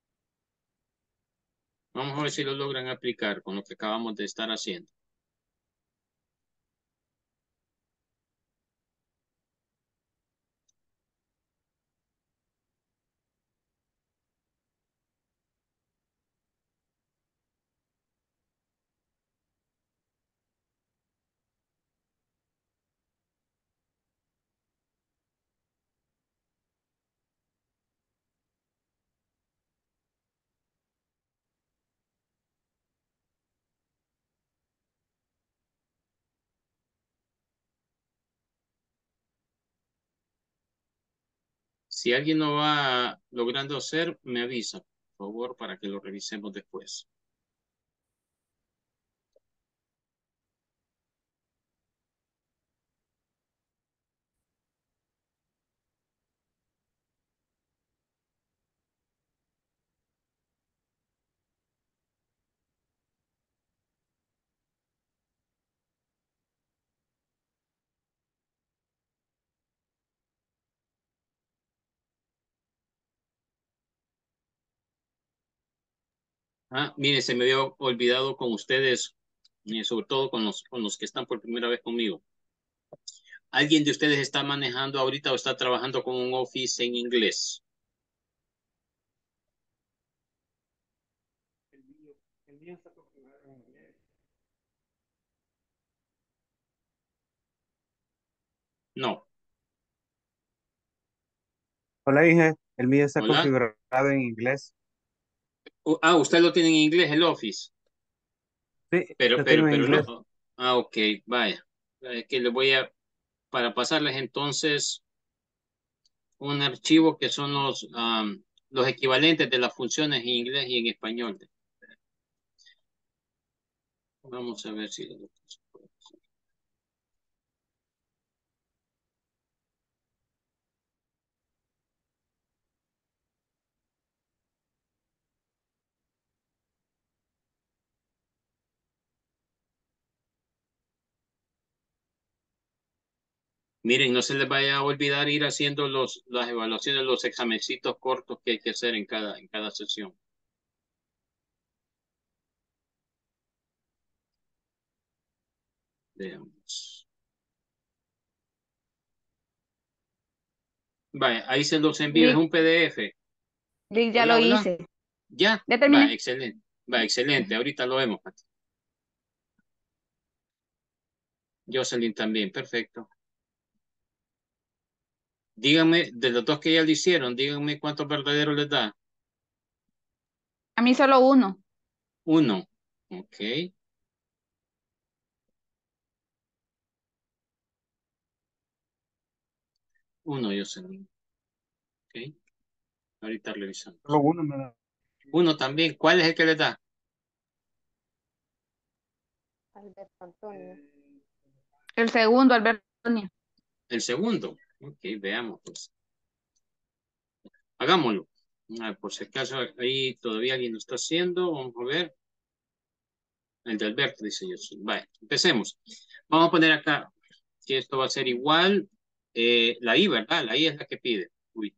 A: Vamos a ver si lo logran aplicar con lo que acabamos de estar haciendo. Si alguien no va logrando hacer, me avisa, por favor, para que lo revisemos después. Ah, mire, se me había olvidado con ustedes, sobre todo con los que están por primera vez conmigo. ¿Alguien de ustedes está manejando ahorita o está trabajando con un Office en inglés?
B: El mío está configurado en inglés.
A: No.
B: Hola, dije, el mío está
A: Hola.
B: configurado en inglés.
A: Usted lo tiene en inglés, el Office.
B: Sí, lo tengo en inglés.
A: Ok, vaya. Es que le voy a, para pasarles entonces un archivo que son los equivalentes de las funciones en inglés y en español. Vamos a ver si lo... Miren, no se les vaya a olvidar ir haciendo las evaluaciones, los examencitos cortos que hay que hacer en cada sesión. Veamos. Vaya, ahí se los envío, es
E: Lick,
A: un PDF.
E: Lick, ya
A: Hola,
E: lo
A: hola.
E: hice.
A: ¿Ya?
E: Ya
A: Va,
E: terminé.
A: excelente. Va, excelente. Ahorita lo vemos, Pati. Jocelyn también, perfecto. Díganme, de los dos que ya lo hicieron, díganme cuántos verdaderos les da.
E: A mí solo uno.
A: 1. Ok. 1, Jocelyn. Ok. Ahorita revisamos.
B: Solo uno me da.
A: 1 también. ¿Cuál es el que les da?
G: Alberto Antonio.
E: El segundo, Alberto.
A: El segundo. Ok, veamos pues. Hagámoslo. Por si acaso ahí todavía alguien lo está haciendo. Vamos a ver. El de Alberto, dice yo. Vale, empecemos. Vamos a poner acá que esto va a ser igual. La I, ¿verdad? La I es la que pide. Uy,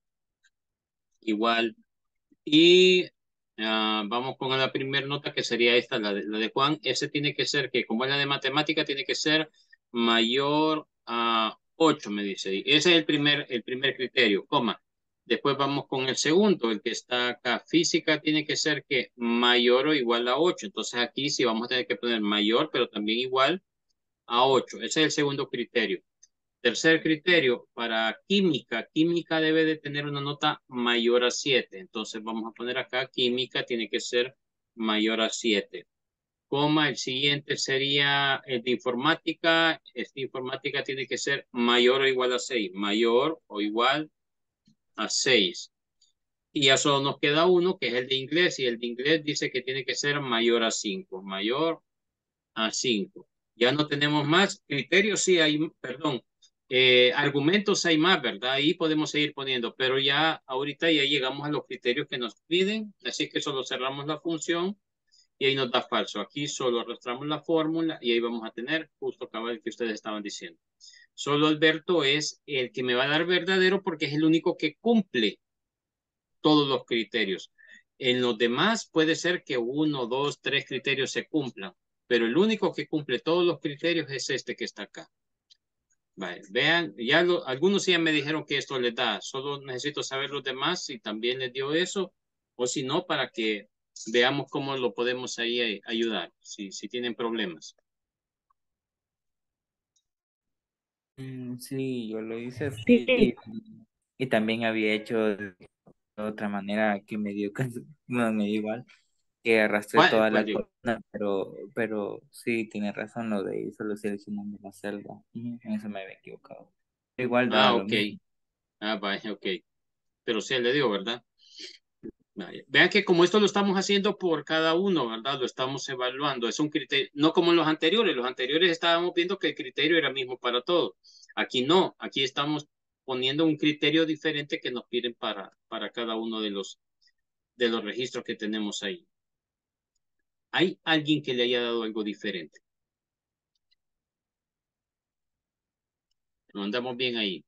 A: igual. Y vamos con la primera nota que sería esta, la de Juan. Ese tiene que ser, que como es la de matemática, tiene que ser mayor a 8, me dice. Y ese es el primer criterio, coma. Después vamos con el segundo, el que está acá. Física tiene que ser que mayor o igual a 8. Entonces aquí sí vamos a tener que poner mayor, pero también igual a 8. Ese es el segundo criterio. Tercer criterio, para química. Química debe de tener una nota mayor a 7. Entonces vamos a poner acá, química tiene que ser mayor a 7. Coma, el siguiente sería el de informática. Esta informática tiene que ser mayor o igual a 6. Mayor o igual a 6. Y ya solo nos queda uno, que es el de inglés. Y el de inglés dice que tiene que ser mayor a 5. Mayor a 5. Ya no tenemos más criterios, sí hay, perdón, argumentos hay más, ¿verdad? Ahí podemos seguir poniendo, pero ya ahorita ya llegamos a los criterios que nos piden, así que solo cerramos la función y ahí nos da falso. Aquí solo arrastramos la fórmula y ahí vamos a tener justo cabal que ustedes estaban diciendo. Solo Alberto es el que me va a dar verdadero porque es el único que cumple todos los criterios. En los demás puede ser que 1, 2, 3 criterios se cumplan, pero el único que cumple todos los criterios es este que está acá. Vale, vean, ya algunos ya me dijeron que esto les da, solo necesito saber los demás si también les dio eso, o si no, para que veamos cómo lo podemos ahí ayudar, si tienen problemas.
H: Sí, yo lo hice
E: Sí.
H: así y también había hecho de otra manera que me dio casi, no me dio igual, que arrastré toda
A: ¿Cuál
H: la
A: digo?
H: columna, pero sí, tiene razón lo de ir solo seleccionando la celda. En eso me había equivocado. Igual daba lo
A: Ok.
H: mismo.
A: Vaya, ok. pero sí le digo, ¿verdad? Vaya. Vean que como esto lo estamos haciendo por cada uno, ¿verdad? Lo estamos evaluando. Es un criterio, no como en los anteriores. Los anteriores estábamos viendo que el criterio era el mismo para todos. Aquí no. Aquí estamos poniendo un criterio diferente que nos piden para cada uno de los registros que tenemos ahí. ¿Hay alguien que le haya dado algo diferente? ¿No andamos bien ahí?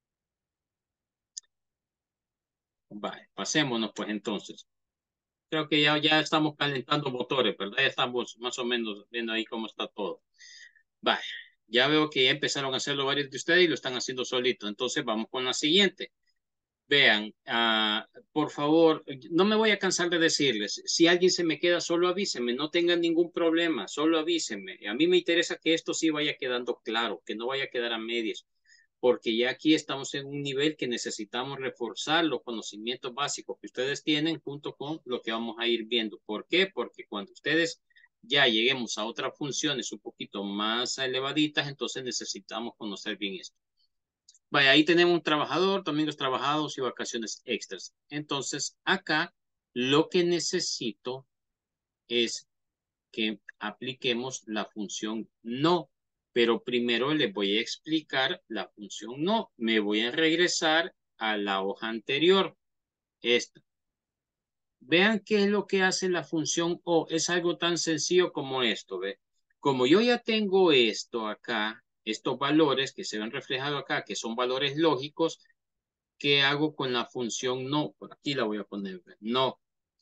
A: Vale, pasémonos pues entonces. Creo que ya estamos calentando motores, ¿verdad? Ya estamos más o menos viendo ahí cómo está todo. Vale, ya veo que ya empezaron a hacerlo varios de ustedes y lo están haciendo solito. Entonces vamos con la siguiente. Vean, por favor, no me voy a cansar de decirles, si alguien se me queda, solo avísenme, no tengan ningún problema, solo avísenme. A mí me interesa que esto sí vaya quedando claro, que no vaya a quedar a medias, porque ya aquí estamos en un nivel que necesitamos reforzar los conocimientos básicos que ustedes tienen junto con lo que vamos a ir viendo. ¿Por qué? Porque cuando ustedes ya lleguemos a otras funciones un poquito más elevaditas, entonces necesitamos conocer bien esto. Vaya, ahí tenemos un trabajador, domingos trabajados y vacaciones extras. Entonces, acá lo que necesito es que apliquemos la función no. Pero primero les voy a explicar la función no. Me voy a regresar a la hoja anterior. Esta. Vean qué es lo que hace la función o. Es algo tan sencillo como esto. ¿Ve? Como yo ya tengo esto acá, estos valores que se ven reflejados acá, que son valores lógicos, ¿qué hago con la función no? Por aquí la voy a poner. ¿ve? No.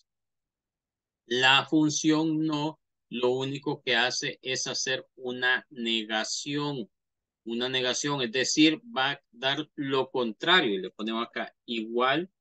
A: La función no lo único que hace es hacer una negación. Una negación, es decir, va a dar lo contrario. Y le ponemos acá igual,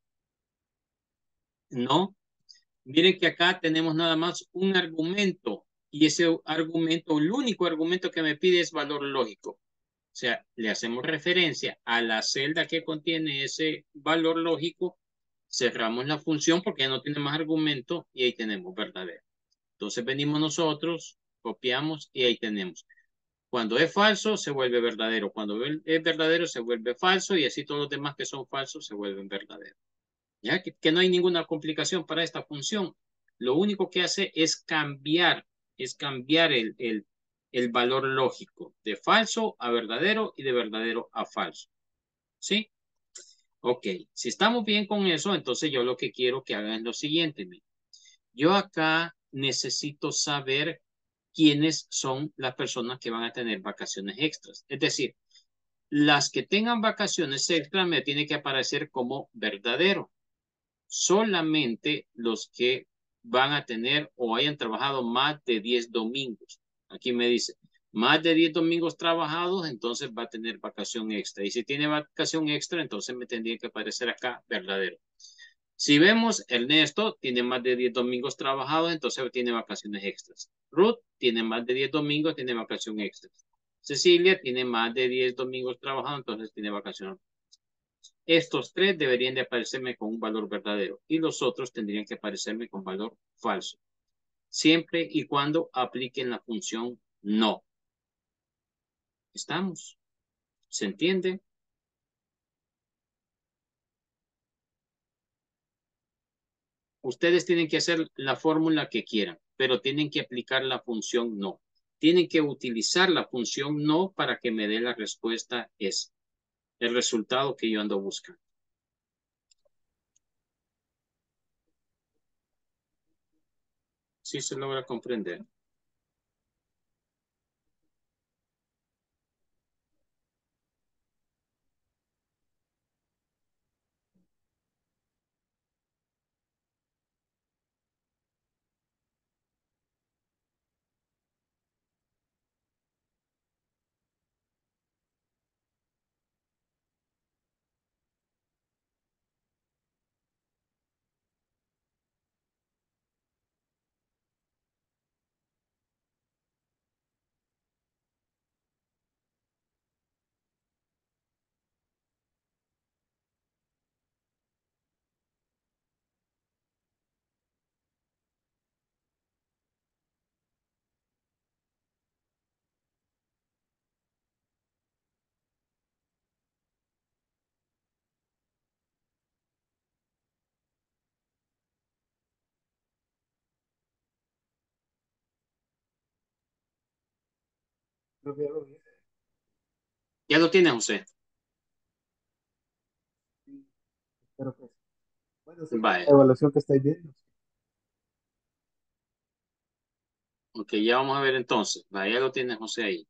A: no. Miren que acá tenemos nada más un argumento. Y ese argumento, el único argumento que me pide es valor lógico. O sea, le hacemos referencia a la celda que contiene ese valor lógico, cerramos la función porque ya no tiene más argumento y ahí tenemos verdadero. Entonces venimos nosotros, copiamos y ahí tenemos. Cuando es falso, se vuelve verdadero. Cuando es verdadero, se vuelve falso y así todos los demás que son falsos se vuelven verdaderos. ¿Ya? Que no hay ninguna complicación para esta función. Lo único que hace es cambiar el valor lógico de falso a verdadero y de verdadero a falso. ¿Sí? Ok, si estamos bien con eso, entonces yo lo que quiero que hagan es lo siguiente. Yo acá necesito saber quiénes son las personas que van a tener vacaciones extras. Es decir, las que tengan vacaciones extras me tiene que aparecer como verdadero. Solamente los que van a tener o hayan trabajado más de 10 domingos. Aquí me dice, más de 10 domingos trabajados, entonces va a tener vacación extra. Y si tiene vacación extra, entonces me tendría que aparecer acá verdadero. Si vemos, Ernesto tiene más de 10 domingos trabajados, entonces tiene vacaciones extras. Ruth tiene más de 10 domingos, tiene vacación extra. Cecilia tiene más de 10 domingos trabajados, entonces tiene vacaciones. Estos tres deberían de aparecerme con un valor verdadero y los otros tendrían que aparecerme con valor falso. Siempre y cuando apliquen la función no. ¿Estamos? ¿Se entiende? Ustedes tienen que hacer la fórmula que quieran, pero tienen que aplicar la función no. Tienen que utilizar la función no para que me dé la respuesta es el resultado que yo ando buscando. ¿Sí se logra comprender?
B: Creo que ya lo hice.
A: ¿Ya lo tiene, José?
B: Sí, espero que sí. Bueno, sí, la
A: Vaya.
B: evaluación que estáis viendo.
A: Ok, ya vamos a ver entonces. Vaya, ya lo tiene José ahí.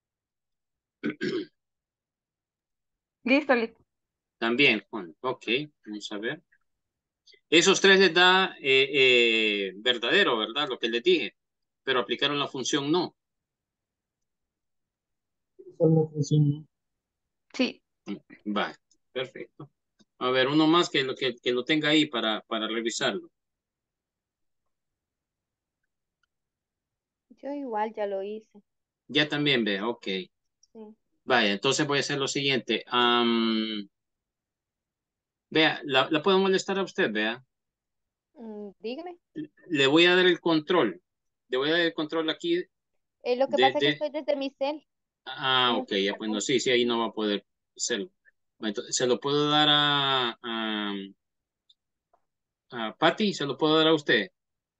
E: Listo, listo.
A: También, Juan. Ok, vamos a ver. Esos tres les da verdadero, ¿verdad? Lo que les dije. Pero aplicaron la función no.
B: Solo funciona.
E: Sí.
A: Vale, perfecto. A ver, uno más que lo tenga ahí para revisarlo.
G: Yo igual ya lo hice.
A: Ya también vea, ok.
G: Sí.
A: Vaya, entonces voy a hacer lo siguiente. Vea, la puedo molestar a usted, vea.
G: Dígame.
A: Le voy a dar el control. Le voy a dar el control aquí
G: Lo que pasa es que
A: de...
G: estoy desde mi cel. No
A: Ok,
G: estoy
A: ya, pues no,
G: acá.
A: sí, sí, ahí no va a poder hacerlo. Entonces, se lo puedo dar a Patty, se lo puedo dar a usted.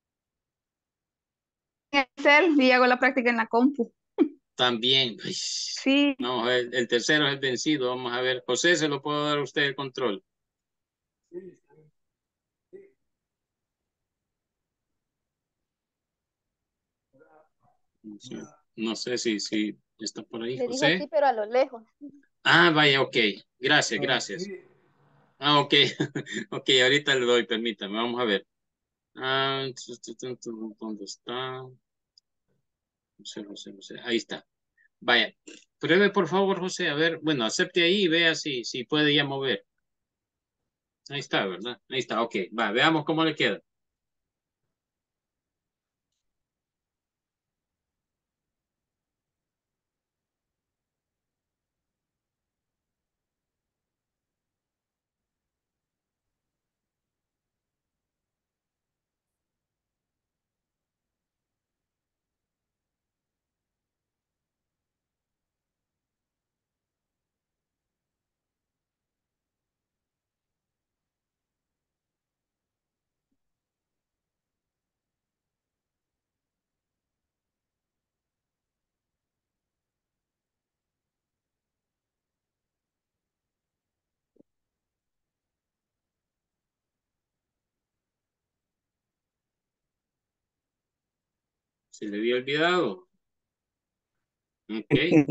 E: En Excel y hago la práctica en la compu.
A: También.
E: Sí.
A: Vamos a ver, el tercero es el vencido. Vamos a ver. José, se lo puedo dar a usted el control. No sé si está por ahí,
G: Le dijo
A: José.
G: sí, pero a lo lejos.
A: Ah, vaya, ok. Gracias,
B: Ah,
A: gracias.
B: sí.
A: Ah, ok. Ok, ahorita le doy, permítame. Vamos a ver. ¿Dónde está? José. Ahí está. Vaya. Pruebe, por favor, José. A ver, bueno, acepte ahí y vea si puede ya mover. Ahí está, ¿verdad? Ahí está, ok. Va, veamos cómo le queda. Se le había olvidado. Ok.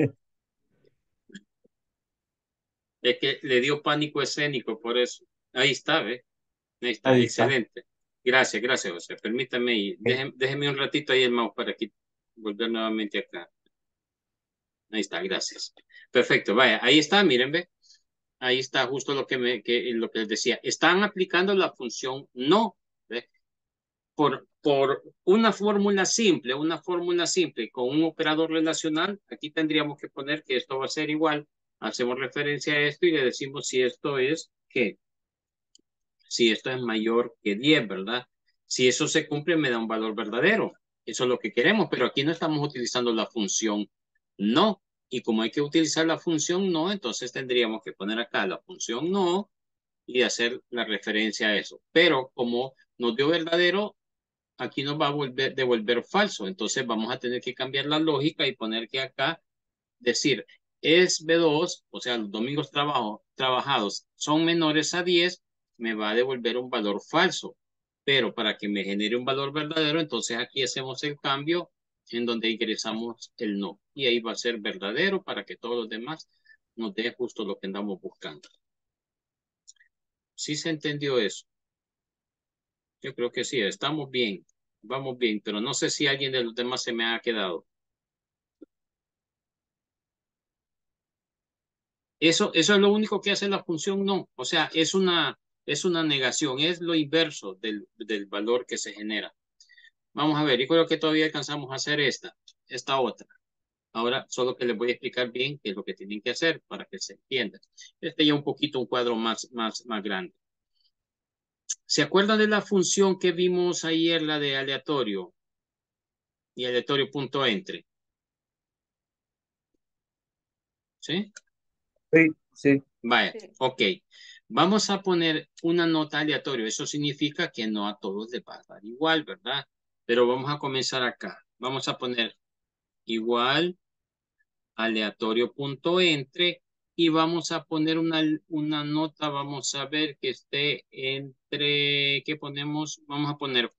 A: Es que le dio pánico escénico por eso. Ahí está, ¿ve? Ahí está,
B: Ahí está.
A: excelente. Gracias, gracias, José. Permítame y déjeme un ratito ahí el mouse para aquí volver nuevamente acá. Ahí está, gracias. Perfecto, vaya, ahí está, miren, ve. Ahí está justo lo que les decía. Están aplicando la función no, ¿ve? Por una fórmula simple con un operador relacional, aquí tendríamos que poner que esto va a ser igual. Hacemos referencia a esto y le decimos si esto es ¿qué? Si esto es mayor que 10, ¿verdad? Si eso se cumple, me da un valor verdadero. Eso es lo que queremos, pero aquí no estamos utilizando la función no. Y como hay que utilizar la función no, entonces tendríamos que poner acá la función no y hacer la referencia a eso. Pero como nos dio verdadero, aquí nos va a devolver falso. Entonces vamos a tener que cambiar la lógica y poner que acá decir es B2, o sea, los domingos trabajados son menores a 10, me va a devolver un valor falso. Pero para que me genere un valor verdadero, entonces aquí hacemos el cambio en donde ingresamos el no. Y ahí va a ser verdadero para que todos los demás nos dé justo lo que andamos buscando. ¿Sí se entendió eso? Yo creo que sí, estamos bien, vamos bien, pero no sé si alguien de los demás se me ha quedado. Eso es lo único que hace la función no. O sea, es una negación, es lo inverso del valor que se genera. Vamos a ver, yo creo que todavía alcanzamos a hacer esta otra. Ahora solo que les voy a explicar bien qué es lo que tienen que hacer para que se entienda. Ya un poquito un cuadro más grande. ¿Se acuerdan de la función que vimos ayer, la de aleatorio y aleatorio.entre? ¿Sí?
B: Sí, sí.
A: Vaya,
G: Sí.
A: ok. Vamos a poner una nota aleatoria. Eso significa que no a todos les va a dar igual, ¿verdad? Pero vamos a comenzar acá. Vamos a poner igual aleatorio.entre y vamos a poner una nota, vamos a ver que esté entre, ¿qué ponemos? Vamos a poner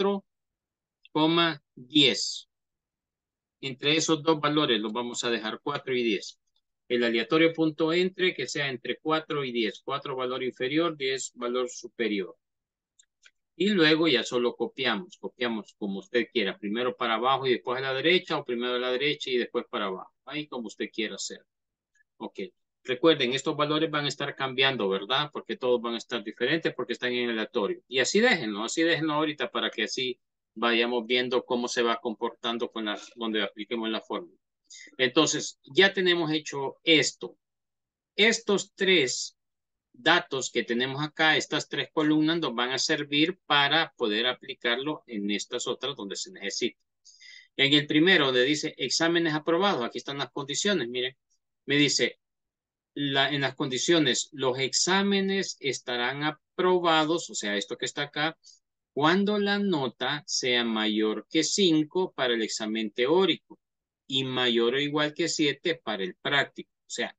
A: 4,10. Entre esos dos valores los vamos a dejar 4 y 10. El aleatorio.entre que sea entre 4 y 10. 4 valor inferior, 10 valor superior. Y luego ya solo copiamos. Copiamos como usted quiera. Primero para abajo y después a la derecha, o primero a la derecha y después para abajo. Ahí como usted quiera hacer. Ok. Recuerden, estos valores van a estar cambiando, ¿verdad? Porque todos van a estar diferentes porque están en el aleatorio. Y así déjenlo ahorita para que así vayamos viendo cómo se va comportando con donde apliquemos la fórmula. Entonces, ya tenemos hecho esto. Estos tres datos que tenemos acá, estas tres columnas, nos van a servir para poder aplicarlo en estas otras donde se necesita. En el primero, donde dice exámenes aprobados, aquí están las condiciones, miren, me dice, en las condiciones, los exámenes estarán aprobados, o sea, esto que está acá, cuando la nota sea mayor que 5 para el examen teórico y mayor o igual que 7 para el práctico. O sea,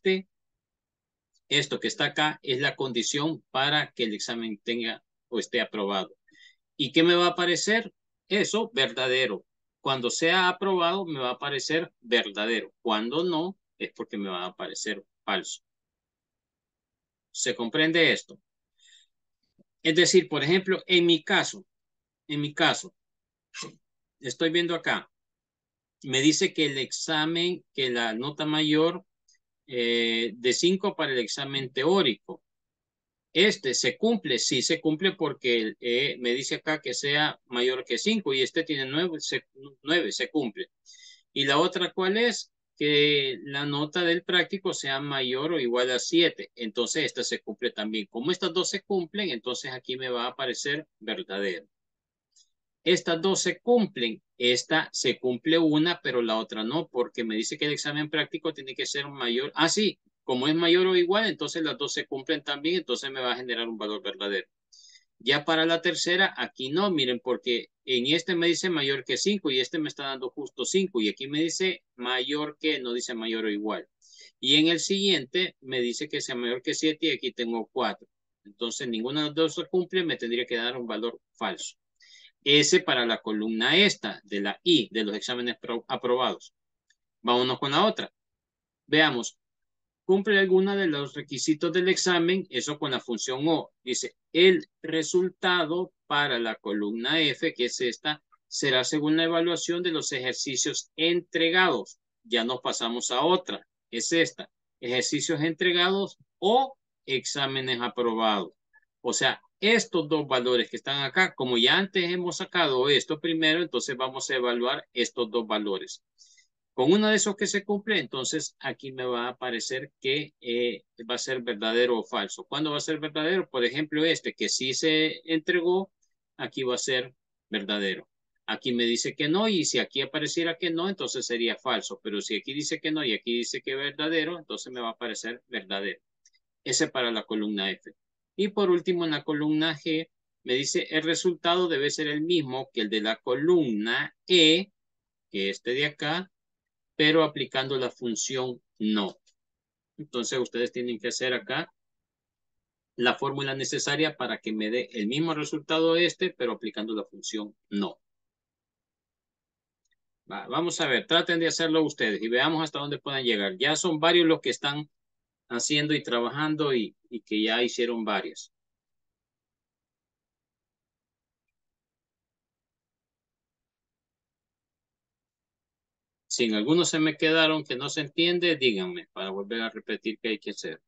A: esto que está acá es la condición para que el examen tenga o esté aprobado. ¿Y qué me va a aparecer? Eso, verdadero. Cuando sea aprobado, me va a aparecer verdadero. Cuando no, es porque me va a aparecer falso. ¿Se comprende esto? Es decir, por ejemplo, en mi caso, estoy viendo acá, me dice que el examen, que la nota mayor de 5 para el examen teórico. Se cumple, sí se cumple porque me dice acá que sea mayor que 5 y este tiene 9, 9, se cumple. Y la otra, ¿cuál es? Que la nota del práctico sea mayor o igual a 7. Entonces, esta se cumple también. Como estas dos se cumplen, entonces aquí me va a aparecer verdadero. Estas dos se cumplen. Esta se cumple una, pero la otra no, porque me dice que el examen práctico tiene que ser mayor. Ah, sí, como es mayor o igual, entonces las dos se cumplen también, entonces me va a generar un valor verdadero. Ya para la tercera, aquí no, miren, porque en este me dice mayor que 5 y este me está dando justo 5 y aquí me dice mayor que, no dice mayor o igual. Y en el siguiente me dice que sea mayor que 7 y aquí tengo 4. Entonces ninguna de las dos se cumple, me tendría que dar un valor falso. Ese para la columna esta, de la I, de los exámenes aprobados. Vámonos con la otra. Veamos, cumple alguna de los requisitos del examen, eso con la función O. Dice, el resultado para la columna F, que es esta, será según la evaluación de los ejercicios entregados. Ya nos pasamos a otra, es esta. Ejercicios entregados o exámenes aprobados. O sea, estos dos valores que están acá, como ya antes hemos sacado esto primero, entonces vamos a evaluar estos dos valores. Con uno de esos que se cumple, entonces aquí me va a aparecer que va a ser verdadero o falso. ¿Cuándo va a ser verdadero? Por ejemplo, este que sí se entregó, aquí va a ser verdadero. Aquí me dice que no y si aquí apareciera que no, entonces sería falso. Pero si aquí dice que no y aquí dice que es verdadero, entonces me va a aparecer verdadero. Ese para la columna F. Y por último, en la columna G, me dice el resultado debe ser el mismo que el de la columna E, que este de acá, pero aplicando la función no. Entonces ustedes tienen que hacer acá la fórmula necesaria para que me dé el mismo resultado pero aplicando la función no. Vamos a ver, traten de hacerlo ustedes y veamos hasta dónde pueden llegar. Ya son varios los que están haciendo y trabajando y que ya hicieron varias. Si en algunos se me quedaron que no se entiende, díganme para volver a repetir qué hay que hacer.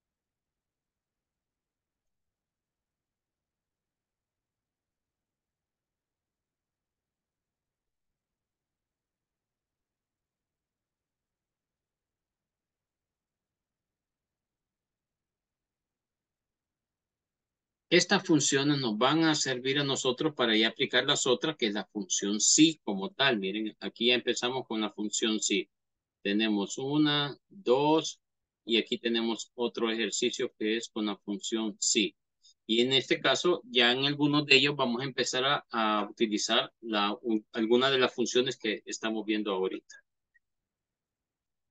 A: Estas funciones nos van a servir a nosotros para ya aplicar las otras, que es la función sí como tal. Miren, aquí ya empezamos con la función sí. Tenemos 1, 2 y aquí tenemos otro ejercicio que es con la función sí. Y en este caso, ya en algunos de ellos vamos a empezar a utilizar alguna de las funciones que estamos viendo ahorita.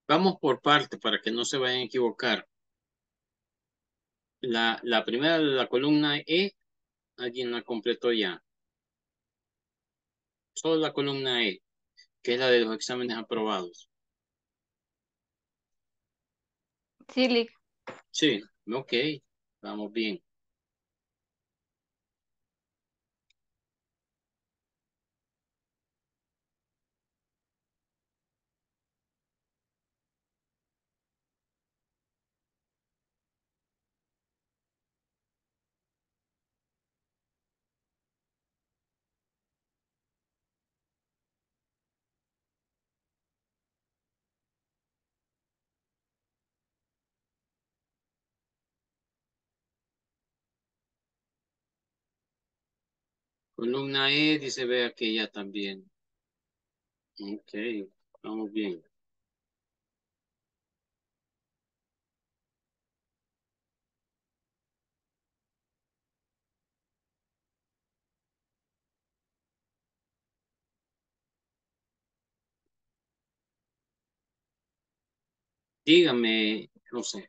A: Vamos por parte para que no se vayan a equivocar. La primera de la columna E, alguien la completó ya. Solo la columna E, que es la de los exámenes aprobados.
E: Sí, Lick.
A: Sí, ok, vamos bien. Columna E, dice vea que ya también. Ok, vamos bien. Dígame, José.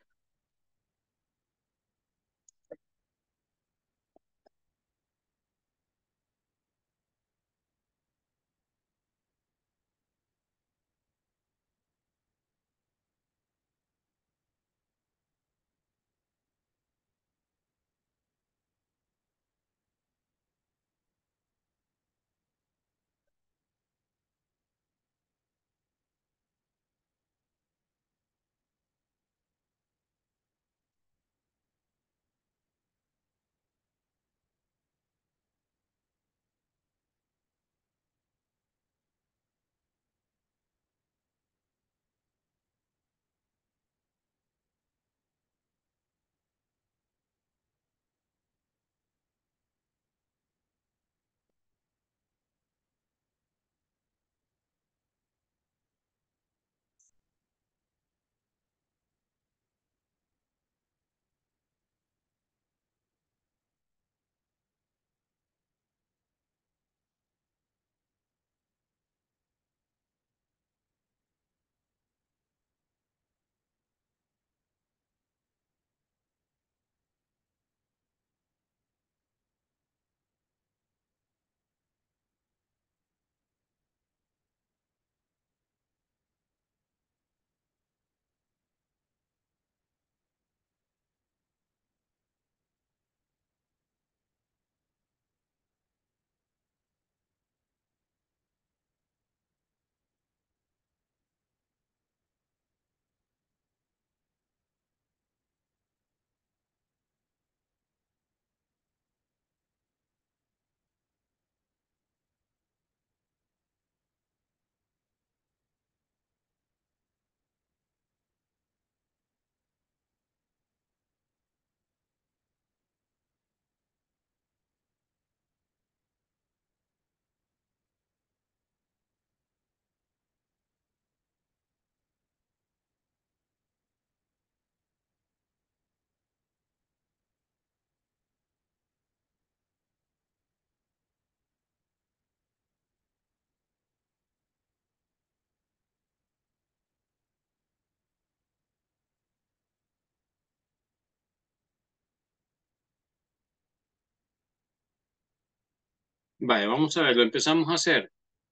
A: Vale, vamos a ver, lo empezamos a hacer.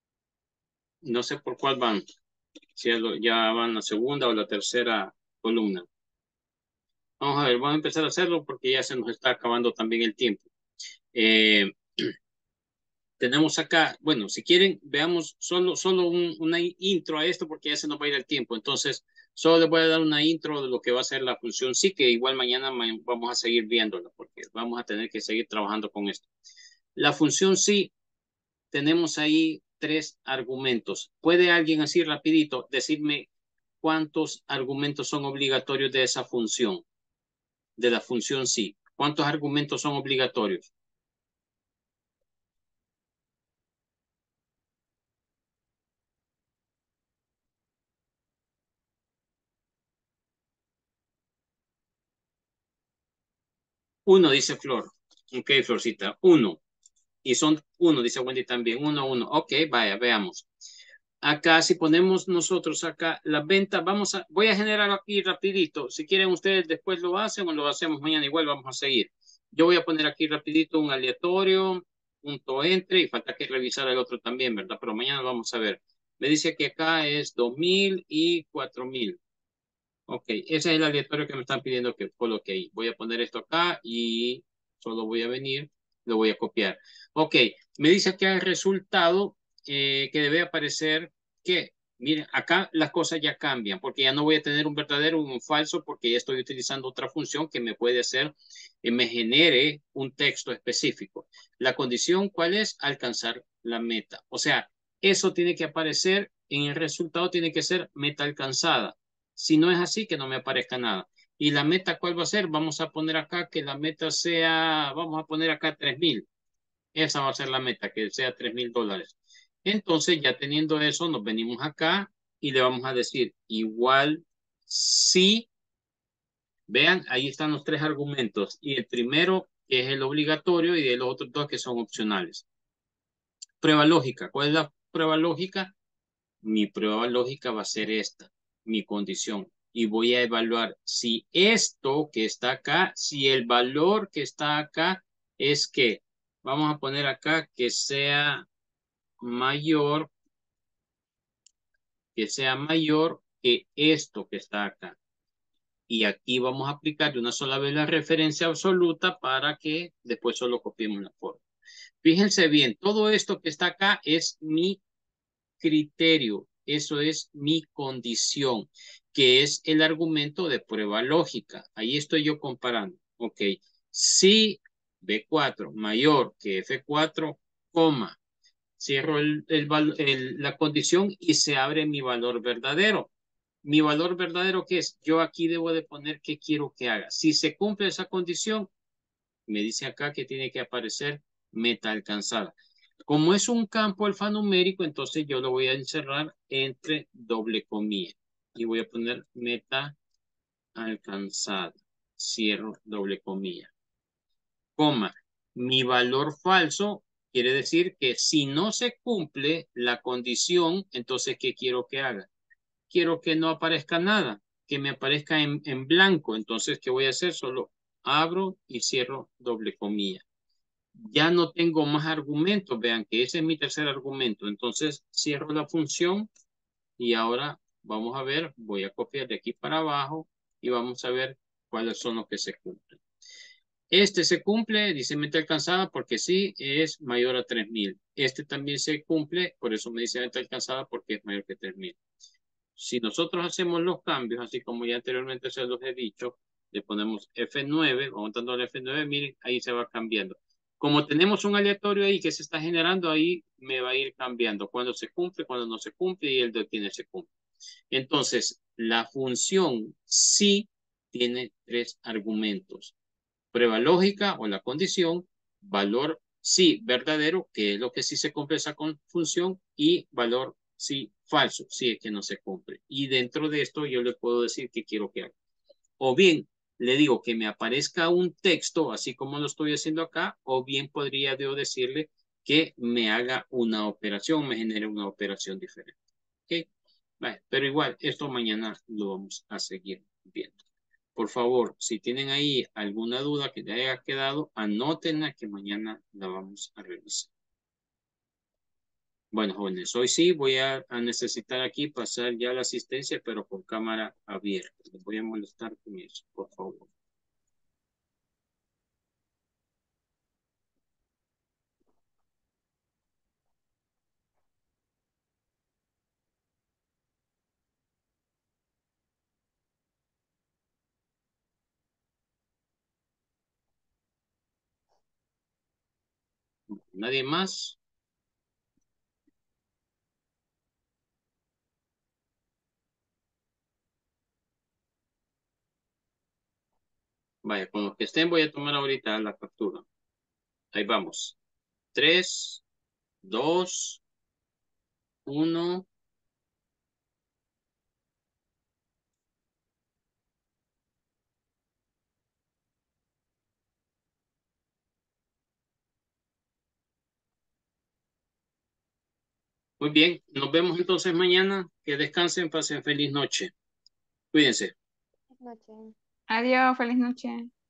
A: No sé por cuál van. Si ya van la segunda o la tercera columna. Vamos a ver, vamos a empezar a hacerlo porque ya se nos está acabando también el tiempo. Eh, tenemos acá, bueno, si quieren, veamos solo una intro a esto porque ya se nos va a ir el tiempo. Entonces, solo les voy a dar una intro de lo que va a ser la función sí, que igual mañana vamos a seguir viéndola porque vamos a tener que seguir trabajando con esto. La función sí, tenemos ahí tres argumentos. ¿Puede alguien así rapidito decirme cuántos argumentos son obligatorios de esa función? De la función sí. ¿Cuántos argumentos son obligatorios? Uno, dice Flor. Ok, Florcita. Uno. Y son uno, dice Wendy también. Uno. Ok, vaya, veamos. acá, si ponemos nosotros acá las ventas, voy a generar aquí rapidito. Si quieren ustedes después lo hacen o lo hacemos mañana, igual vamos a seguir. Yo voy a poner aquí rapidito un aleatorio, punto entre, y falta que revisar el otro también, ¿verdad? Pero mañana vamos a ver. Me dice que acá es 2000 y 4000. Ok, ese es el aleatorio que me están pidiendo que coloque ahí. Voy a poner esto acá y solo voy a venir, lo voy a copiar. Ok, me dice que el resultado que debe aparecer que, miren, acá las cosas ya cambian porque ya no voy a tener un verdadero o un falso porque ya estoy utilizando otra función que me puede hacer, me genere un texto específico. La condición, ¿cuál es? Alcanzar la meta. O sea, eso tiene que aparecer en el resultado, tiene que ser meta alcanzada. Si no es así, que no me aparezca nada. ¿Y la meta cuál va a ser? Vamos a poner acá que la meta sea, vamos a poner acá 3000. Esa va a ser la meta, que sea $3000. Entonces, ya teniendo eso, nos venimos acá y le vamos a decir igual si, vean, ahí están los tres argumentos. Y el primero que es el obligatorio y de los otros dos que son opcionales. Prueba lógica. ¿Cuál es la prueba lógica? Mi prueba lógica va a ser esta, mi condición. Y voy a evaluar si esto que está acá, si el valor que está acá es que, vamos a poner acá que sea mayor, que esto que está acá. Y aquí vamos a aplicar de una sola vez la referencia absoluta para que después solo copiemos la forma. Fíjense bien, todo esto que está acá es mi criterio, eso es mi condición, que es el argumento de prueba lógica. Ahí estoy yo comparando. Ok, si B4 mayor que F4, coma, cierro la condición y se abre mi valor verdadero. Mi valor verdadero, ¿qué es? Yo aquí debo de poner qué quiero que haga. Si se cumple esa condición, me dice acá que tiene que aparecer meta alcanzada. Como es un campo alfanumérico, entonces yo lo voy a encerrar entre doble comilla. Y voy a poner meta alcanzada. Cierro doble comilla. Coma. Mi valor falso quiere decir que si no se cumple la condición, entonces ¿qué quiero que haga? Quiero que no aparezca nada, que me aparezca en blanco. Entonces, ¿qué voy a hacer? Solo abro y cierro doble comilla. Ya no tengo más argumentos. Vean que ese es mi tercer argumento. Entonces, cierro la función y ahora vamos a ver, voy a copiar de aquí para abajo y vamos a ver cuáles son los que se cumplen. Este se cumple, dice meta alcanzada, porque sí es mayor a 3000. Este también se cumple, por eso me dice meta alcanzada, porque es mayor que 3000. Si nosotros hacemos los cambios, así como ya anteriormente se los he dicho, le ponemos F9, vamos dando el F9, miren, ahí se va cambiando. Como tenemos un aleatorio ahí que se está generando, ahí me va a ir cambiando cuando se cumple, cuando no se cumple y el de quién se cumple. Entonces, la función sí tiene tres argumentos. Prueba lógica o la condición, valor sí verdadero, que es lo que sí se cumple esa función, y valor sí falso, si es que no se cumple. Y dentro de esto yo le puedo decir que quiero que haga. O bien le digo que me aparezca un texto, así como lo estoy haciendo acá, o bien podría yo decirle que me haga una operación, me genere una operación diferente. ¿Ok? Vale, pero igual, esto mañana lo vamos a seguir viendo. Por favor, si tienen ahí alguna duda que le haya quedado, anótenla que mañana la vamos a revisar. Bueno, jóvenes, hoy sí voy a necesitar aquí pasar ya la asistencia, pero con cámara abierta. Les voy a molestar con eso, por favor. ¿Nadie más? Vaya, con los que estén voy a tomar ahorita la captura. Ahí vamos. 3, 2, 1. Muy bien, nos vemos entonces mañana. Que descansen, pasen feliz noche. Cuídense.
G: Buenas noches.
E: Adiós, feliz noche.